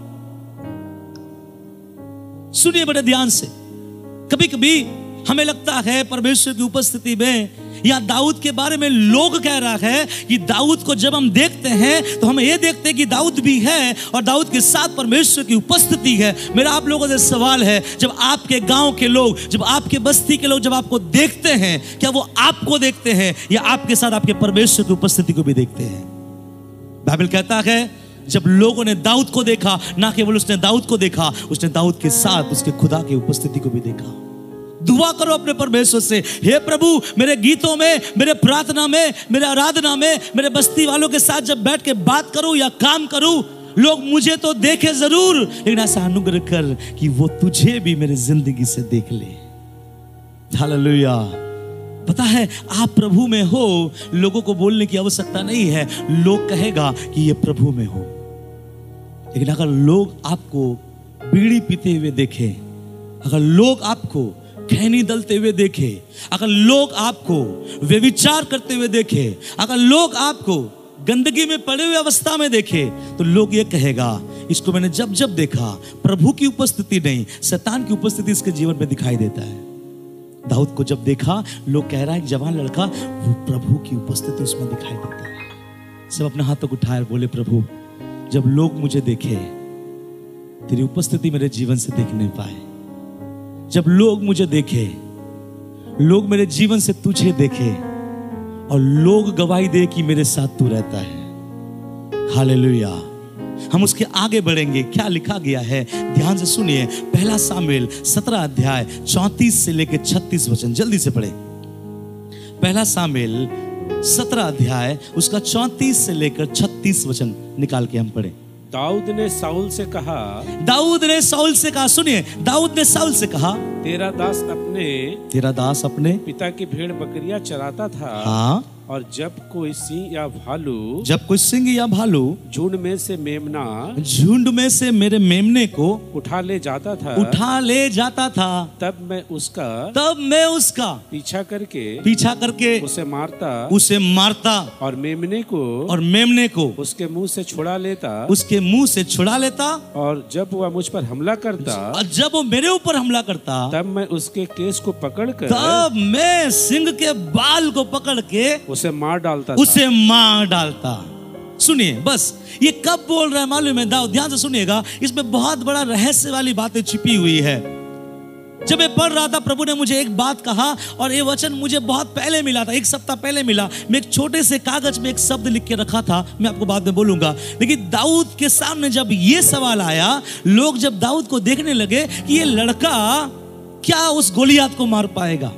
सुनिए बड़े ध्यान से। कभी कभी हमें लगता है परमेश्वर की उपस्थिति में या दाऊद के बारे में लोग कह रहा है कि दाऊद को जब हम देखते हैं तो हम ये देखते हैं कि दाऊद भी है और दाऊद के साथ परमेश्वर की उपस्थिति है। मेरा आप लोगों से सवाल है, जब आपके गांव के लोग, जब आपके बस्ती के लोग जब आपको देखते हैं, क्या वो आपको देखते हैं या आपके साथ आपके परमेश्वर की उपस्थिति को भी देखते हैं? बाइबल कहता है जब लोगों ने दाऊद को देखा, ना केवल उसने दाऊद को देखा, उसने दाऊद के साथ उसके खुदा की उपस्थिति को भी देखा। दुआ करो अपने परमेश्वर से, हे प्रभु मेरे गीतों में, मेरे प्रार्थना में, मेरे आराधना में, मेरे बस्ती वालों के साथ जब बैठ के बात करूं या काम करूं, लोग मुझे तो देखे जरूर, लेकिन ऐसा अनुग्रह कर कि वो तुझे भी मेरी जिंदगी से देख ले। हालेलुया। पता है, आप प्रभु में हो, लोगों को बोलने की आवश्यकता नहीं है, लोग कहेगा कि ये प्रभु में हो। लेकिन अगर लोग आपको बीड़ी पीते हुए देखे, अगर लोग आपको खैनी दलते हुए देखे, अगर लोग आपको व्यभिचार करते हुए देखे, अगर लोग आपको गंदगी में पड़े हुए अवस्था में देखे, तो लोग ये कहेगा इसको मैंने जब जब देखा, प्रभु की उपस्थिति नहीं शैतान की उपस्थिति इसके जीवन में दिखाई देता है। दाऊद को जब देखा, लोग कह रहा है एक जवान लड़का, वो प्रभु की उपस्थिति उसमें दिखाई देता है। सब अपने हाथों को उठाए बोले, प्रभु जब लोग मुझे देखे, तेरी उपस्थिति मेरे जीवन से देख नहीं पाए, जब लोग मुझे देखे, लोग मेरे जीवन से तुझे देखे और लोग गवाही दे कि मेरे साथ तू रहता है। हालेलुया। हम उसके आगे बढ़ेंगे, क्या लिखा गया है ध्यान से सुनिए। पहला सामुएल सत्रह अध्याय चौंतीस से लेकर छत्तीस वचन, जल्दी से पढ़े। पहला सामुएल सत्रह अध्याय उसका चौंतीस से लेकर छत्तीस वचन निकाल के हम पढ़े। दाऊद ने साउल से कहा, दाऊद ने साउल से कहा, सुनिए, दाऊद ने साउल से कहा, तेरा दास अपने तेरा दास अपने पिता की भेड़ बकरियां चराता था। हाँ, और जब कोई सिंह या भालू जब कोई सिंह या भालू झुंड में से मेमना झुंड में से मेरे मेमने को उठा ले जाता था उठा ले जाता था तब मैं उसका तब मैं उसका पीछा करके पीछा करके उसे मारता उसे मारता और मेमने को और मेमने को उसके मुंह से छुड़ा लेता उसके मुंह से छुड़ा लेता। और जब वह मुझ पर हमला करता और जब वो मेरे ऊपर हमला करता तब मैं उसके केस को पकड़कर तब मैं सिंह के बाल को पकड़ के उसे मार डालता उसे मार डालता। सुनिए, बस ये कब बोल रहा है मालूम है दाऊद? ध्यान से सुनिएगा, इसमें बहुत बड़ा रहस्य वाली बातें छिपी हुई है। जब मैं पढ़ रहा था, प्रभु ने मुझे एक बात कहा और ये वचन मुझे बहुत पहले मिला था, एक सप्ताह पहले मिला। मैं एक छोटे से कागज में एक शब्द लिख के रखा था, मैं आपको बाद में बोलूंगा। लेकिन दाऊद के सामने जब ये सवाल आया, लोग जब दाऊद को देखने लगे कि ये लड़का क्या उस गोलियात को मार पाएगा,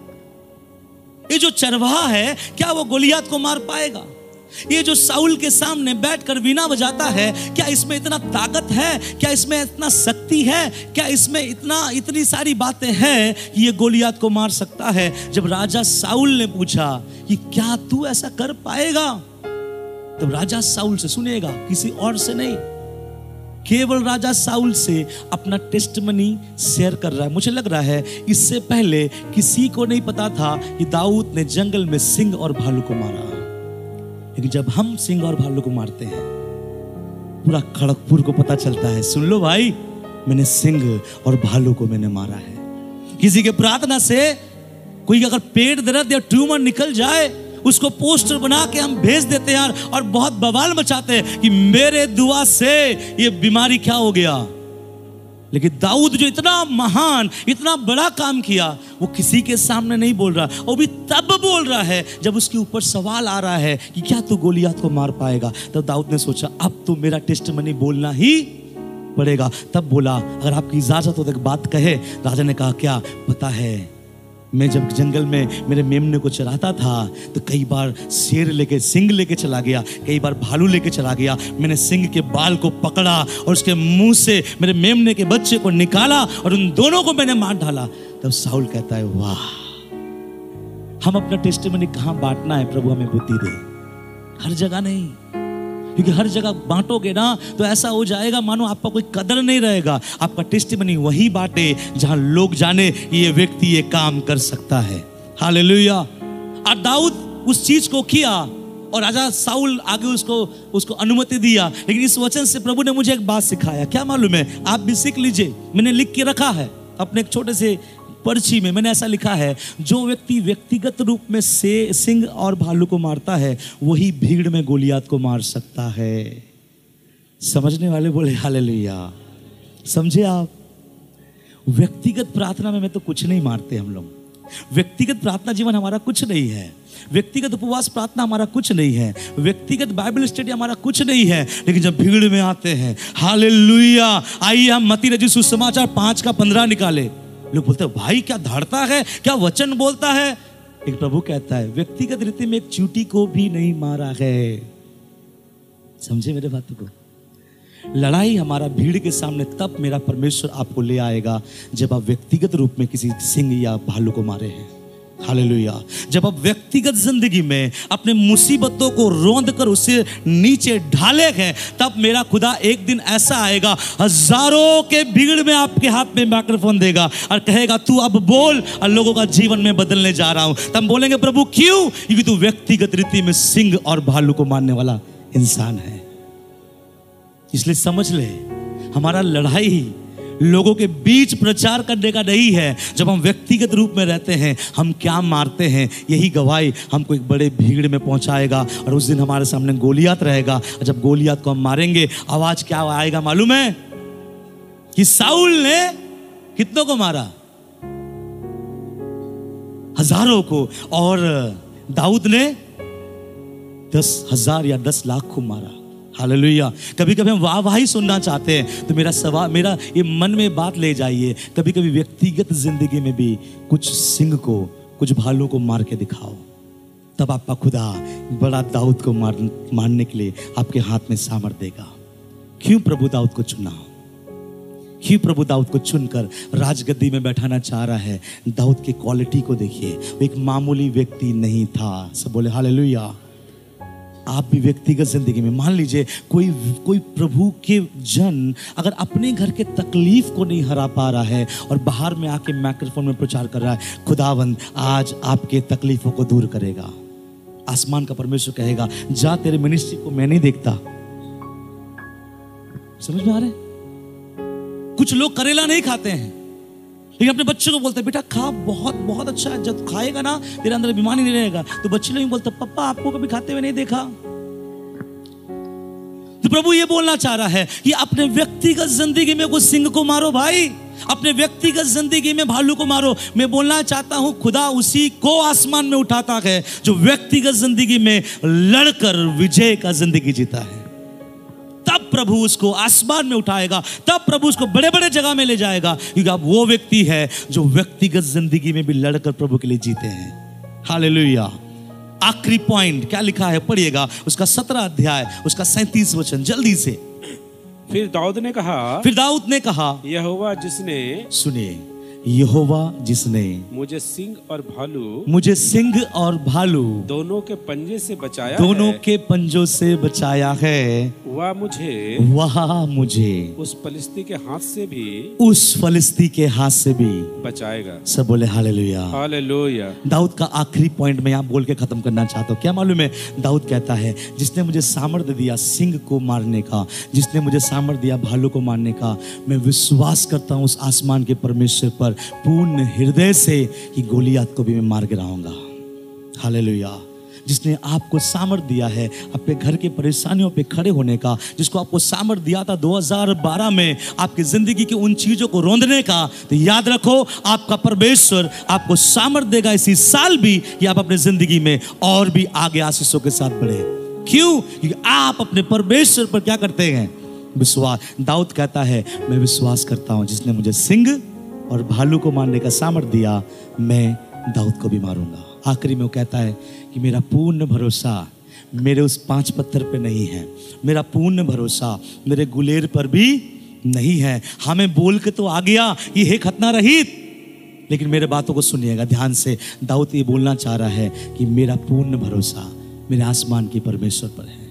ये जो चरवाहा है क्या वो गोलियात को मार पाएगा, ये जो साउल के सामने बैठकर वीणा बजाता है क्या इसमें इतना ताकत है, क्या इसमें इतना शक्ति है, क्या इसमें इतना इतनी सारी बातें हैं कि ये गोलियात को मार सकता है। जब राजा साउल ने पूछा कि क्या तू ऐसा कर पाएगा, तब राजा साउल से, सुनिएगा, किसी और से नहीं, केवल राजा साउल से अपना टेस्टमनी शेयर कर रहा है। मुझे लग रहा है इससे पहले किसी को नहीं पता था कि दाऊद ने जंगल में सिंह और भालू को मारा। लेकिन जब हम सिंह और भालू को मारते हैं, पूरा खड़गपुर को पता चलता है, सुन लो भाई, मैंने सिंह और भालू को मैंने मारा है। किसी के प्रार्थना से कोई अगर पेट दर्द या ट्यूमर निकल जाए, उसको पोस्टर बना के हम भेज देते हैं यार, और बहुत बवाल मचाते हैं कि मेरे दुआ से ये बीमारी क्या हो गया। लेकिन दाऊद जो इतना महान, इतना बड़ा काम किया, वो किसी के सामने नहीं बोल रहा, वो भी तब बोल रहा है जब उसके ऊपर सवाल आ रहा है कि क्या तू गोलियत को मार पाएगा। तब दाऊद ने सोचा अब तो मेरा टेस्टिमनी बोलना ही पड़ेगा। तब बोला, अगर आपकी इजाजत हो तो एक बात कहे। राजा ने कहा, क्या? पता है मैं जब जंगल में मेरे मेमने को चराता था तो कई बार शेर लेके सिंह लेके चला गया, कई बार भालू लेके चला गया। मैंने सिंह के बाल को पकड़ा और उसके मुंह से मेरे मेमने के बच्चे को निकाला और उन दोनों को मैंने मार डाला। तब साउल कहता है, वाह, हम अपना टेस्टिमनी कहां बांटना है, प्रभु हमें बुद्धि दे। हर जगह नहीं, क्योंकि हर जगह बांटोगे ना तो ऐसा हो जाएगा मानो आपका कोई कदर नहीं रहेगा। आपका टेस्टिमनी वही बांटे जहां लोग जाने ये व्यक्ति ये काम कर सकता है। हालेलुया। और दाऊद उस चीज को किया और राजा साउल आगे उसको उसको अनुमति दिया। लेकिन इस वचन से प्रभु ने मुझे एक बात सिखाया, क्या मालूम है? आप भी सीख लीजिए, मैंने लिख के रखा है अपने एक छोटे से पर्ची में। मैंने ऐसा लिखा है, जो व्यक्ति व्यक्तिगत रूप में से सिंह और भालू को मारता है वही भीड़ में गोलियत को मार सकता है। समझने वाले बोले हालेलुया। समझे आप? व्यक्तिगत प्रार्थना में मैं तो कुछ नहीं मारते हम लोग। व्यक्तिगत प्रार्थना जीवन हमारा कुछ नहीं है। व्यक्तिगत उपवास प्रार्थना हमारा कुछ नहीं है। व्यक्तिगत बाइबल स्टडी हमारा कुछ नहीं है। लेकिन जब भीड़ में आते हैं, हालेलुया। आइए हम मत्ती रचित सुसमाचार पांच का पंद्रह निकाले। लोग बोलते हैं, भाई क्या धाड़ता है, क्या वचन बोलता है। एक प्रभु कहता है, व्यक्तिगत रीति में एक चींटी को भी नहीं मारा है। समझे मेरे बातों को? लड़ाई हमारा भीड़ के सामने तब मेरा परमेश्वर आपको ले आएगा जब आप व्यक्तिगत रूप में किसी सिंह या भालू को मारे हैं। हालेलुया। जब आप व्यक्तिगत जिंदगी में अपने मुसीबतों को रोंद कर उसे नीचे ढाले हैं, तब मेरा खुदा एक दिन ऐसा आएगा, हजारों के भीड़ में आपके हाथ में माइक्रोफोन देगा और कहेगा, तू अब बोल और लोगों का जीवन में बदलने जा रहा हूं। तब बोलेंगे, प्रभु क्यों? क्योंकि तू व्यक्तिगत रीति में सिंह और भालू को मारने वाला इंसान है। इसलिए समझ ले, हमारा लड़ाई लोगों के बीच प्रचार करने का नहीं है। जब हम व्यक्तिगत रूप में रहते हैं, हम क्या मारते हैं, यही गवाही हमको एक बड़े भीड़ में पहुंचाएगा। और उस दिन हमारे सामने गोलियत रहेगा। और जब गोलियत को हम मारेंगे, आवाज क्या आएगा मालूम है? कि साउल ने कितनों को मारा? हजारों को। और दाऊद ने दस हजार या दस लाख को मारा। हालेलुया। कभी कभी हम वाह वाही सुनना चाहते हैं तो मेरा सवाल, मेरा ये मन में बात ले जाइए, कभी कभी व्यक्तिगत जिंदगी में भी कुछ सिंह को, कुछ भालू को मार के दिखाओ। तब आपका खुदा बड़ा दाऊद को मार मारने के लिए आपके हाथ में सामर्थ देगा। क्यों प्रभु दाऊद को चुना? क्यों प्रभु दाऊद को चुनकर राजगद्दी में बैठाना चाह रहा है? दाऊद की क्वालिटी को देखिए, वो एक मामूली व्यक्ति नहीं था। सब बोले हालेलुया। आप भी व्यक्तिगत जिंदगी में मान लीजिए कोई कोई प्रभु के जन अगर अपने घर के तकलीफ को नहीं हरा पा रहा है और बाहर में आके माइक्रोफोन में प्रचार कर रहा है, खुदावंद आज आपके तकलीफों को दूर करेगा। आसमान का परमेश्वर कहेगा, जा तेरे मिनिस्ट्री को मैं नहीं देखता। समझ में आ रहा है? कुछ लोग करेला नहीं खाते हैं लेकिन अपने बच्चों को बोलते हैं, बेटा खा, बहुत बहुत अच्छा है, जब खाएगा ना तेरे अंदर बीमारी नहीं रहेगा। तो बच्चे लोग बोलते, पापा आपको कभी खाते हुए नहीं देखा। तो प्रभु ये बोलना चाह रहा है कि अपने व्यक्तिगत जिंदगी में कुछ सिंह को मारो भाई, अपने व्यक्तिगत जिंदगी में भालू को मारो। मैं बोलना चाहता हूं, खुदा उसी को आसमान में उठाता है जो व्यक्तिगत जिंदगी में लड़कर विजय का जिंदगी जीता है। तब प्रभु उसको आसमान में उठाएगा, तब प्रभु उसको बड़े बड़े जगह में ले जाएगा, क्योंकि अब वो व्यक्ति है जो व्यक्तिगत जिंदगी में भी लड़कर प्रभु के लिए जीते हैं। हालेलुया। आखिरी पॉइंट क्या लिखा है पढ़िएगा, उसका सत्रह अध्याय उसका सैंतीस वचन जल्दी से। फिर दाऊद ने कहा फिर दाऊद ने कहा यहोवा जिसने, सुनिए, यहोवा जिसने मुझे सिंह और भालू मुझे सिंह और भालू दोनों के पंजे से बचाया दोनों है, के पंजों से बचाया है, वह मुझे वह मुझे उस फलिस्ती के हाथ से भी उस फलिस्ती के हाथ से भी बचाएगा। सब बोले हालेलुया। हालेलुया। दाऊद का आखिरी पॉइंट मैं यहाँ बोल के खत्म करना चाहता हूँ। क्या मालूम है, दाऊद कहता है जिसने मुझे सामर्थ्य दिया सिंह को मारने का, जिसने मुझे सामर्थ्य दिया भालू को मारने का, मैं विश्वास करता हूँ उस आसमान के परमेश्वर पर पूर्ण हृदय से कि गोलियत को भी मैं मार गिराऊंगा। हालेलुया। जिसने आपको सामर्थ्य दिया है अपने घर के परेशानियों पे खड़े होने का, जिसको आपको सामर्थ्य दिया था दो हज़ार बारह में आपकी जिंदगी की उन चीजों को रोंदने का, तो याद रखो आपका परमेश्वर आपको सामर्थ्य देगा इसी साल भी कि आप अपने जिंदगी में और भी आगे आशीषों के साथ बढ़े। क्यों? क्योंकि आप अपने परमेश्वर पर क्या करते हैं? विश्वास। दाऊद कहता है मैं विश्वास करता हूं जिसने मुझे सिंह और भालू को मारने का सामर्थ्य दिया, मैं दाऊद को भी मारूंगा। आखिरी में वो कहता है कि मेरा पूर्ण भरोसा मेरे उस पांच पत्थर पे नहीं है, मेरा पूर्ण भरोसा मेरे गुलेर पर भी नहीं है। हमें बोल के तो आ गया कि हे खतना रहित, लेकिन मेरे बातों को सुनिएगा ध्यान से। दाऊद ये बोलना चाह रहा है कि मेरा पूर्ण भरोसा मेरे आसमान के परमेश्वर पर है।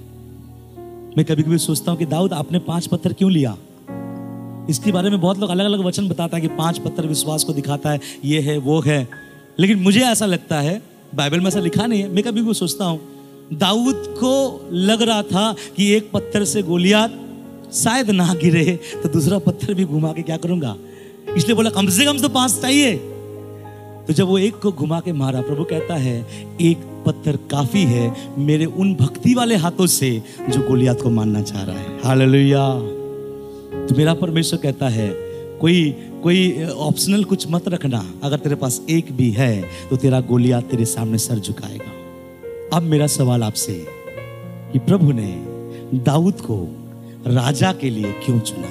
मैं कभी कभी सोचता हूं कि दाऊद आपने पांच पत्थर क्यों लिया? इसके बारे में बहुत लोग अलग अलग वचन बताता है कि पांच पत्थर विश्वास को दिखाता है, ये है वो है, लेकिन मुझे ऐसा लगता है, बाइबल में ऐसा लिखा नहीं है, मैं कभी भी सोचता हूं दाऊद को लग रहा था कि एक पत्थर से गोलियत शायद ना गिरे तो दूसरा पत्थर भी घुमा के क्या करूंगा, इसलिए बोला कम से कम तो पांच चाहिए। तो जब वो एक को घुमा के मारा, प्रभु कहता है एक पत्थर काफी है मेरे उन भक्ति वाले हाथों से जो गोलियत को मारना चाह रहा है। हालेलुया। तो मेरा परमेश्वर कहता है कोई कोई ऑप्शनल कुछ मत रखना, अगर तेरे पास एक भी है तो तेरा गोलियत तेरे सामने सर झुकाएगा। अब मेरा सवाल आपसे कि प्रभु ने दाऊद को राजा के लिए क्यों चुना?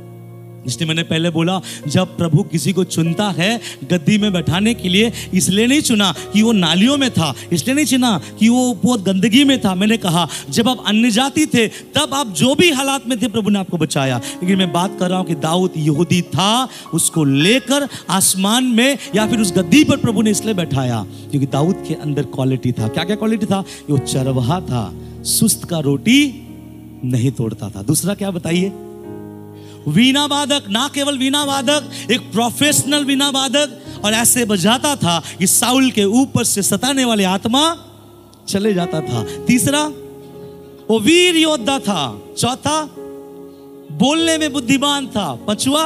इसलिए मैंने पहले बोला जब प्रभु किसी को चुनता है गद्दी में बैठाने के लिए, इसलिए नहीं चुना कि वो नालियों में था, इसलिए नहीं चुना कि वो बहुत गंदगी में था। मैंने कहा जब आप अन्य जाति थे तब आप जो भी हालात में थे प्रभु ने आपको बचाया। लेकिन मैं बात कर रहा हूं कि दाऊद यहूदी था, उसको लेकर आसमान में या फिर उस गद्दी पर प्रभु ने इसलिए बैठाया क्योंकि दाऊद के अंदर क्वालिटी था। क्या क्या क्वालिटी था? वो चरवाहा था, सुस्त का रोटी नहीं तोड़ता था। दूसरा क्या बताइए? वीणा वादक, ना केवल वीणा वादक, एक प्रोफेशनल वीणा वादक, और ऐसे बजाता था कि साउल के ऊपर से सताने वाले आत्मा चले जाता था। तीसरा, वो वीर योद्धा था। चौथा, बोलने में बुद्धिमान था। पांचवा,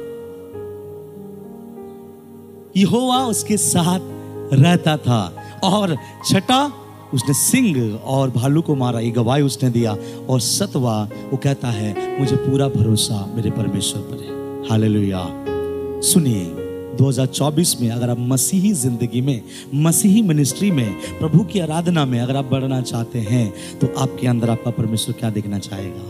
यहोवा उसके साथ रहता था। और छठा, उसने सिंह और भालू को मारा, ये गवाही उसने दिया। और सतवा, वो कहता है मुझे पूरा भरोसा मेरे परमेश्वर पर है। हालेलुया। सुनिए, दो हज़ार चौबीस में अगर आप मसीही जिंदगी में, मसीही मिनिस्ट्री में, प्रभु की आराधना में अगर आप बढ़ना चाहते हैं तो आपके अंदर आपका परमेश्वर क्या देखना चाहेगा?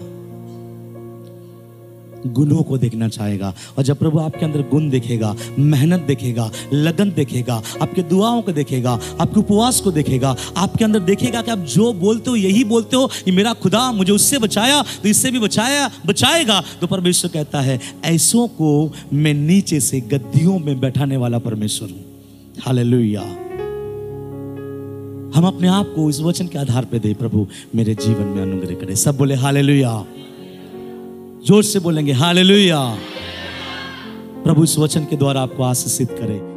गुणों को देखना चाहेगा। और जब प्रभु आपके अंदर गुण देखेगा, मेहनत देखेगा, लगन देखेगा, आपके दुआओं को देखेगा, आपके उपवास को देखेगा, आपके अंदर देखेगा कि आप जो बोलते हो यही बोलते हो कि मेरा खुदा मुझे उससे बचाया तो इससे भी बचाया बचाएगा, तो परमेश्वर कहता है ऐसों को मैं नीचे से गद्दियों में बैठाने वाला परमेश्वर हूं। हालेलुया। हम अपने आप को इस वचन के आधार पर दे, प्रभु मेरे जीवन में अनुग्रह करे। सब बोले हालेलुया। जोर से बोलेंगे हालेलुया। प्रभु इस वचन के द्वारा आपको आशीषित करे।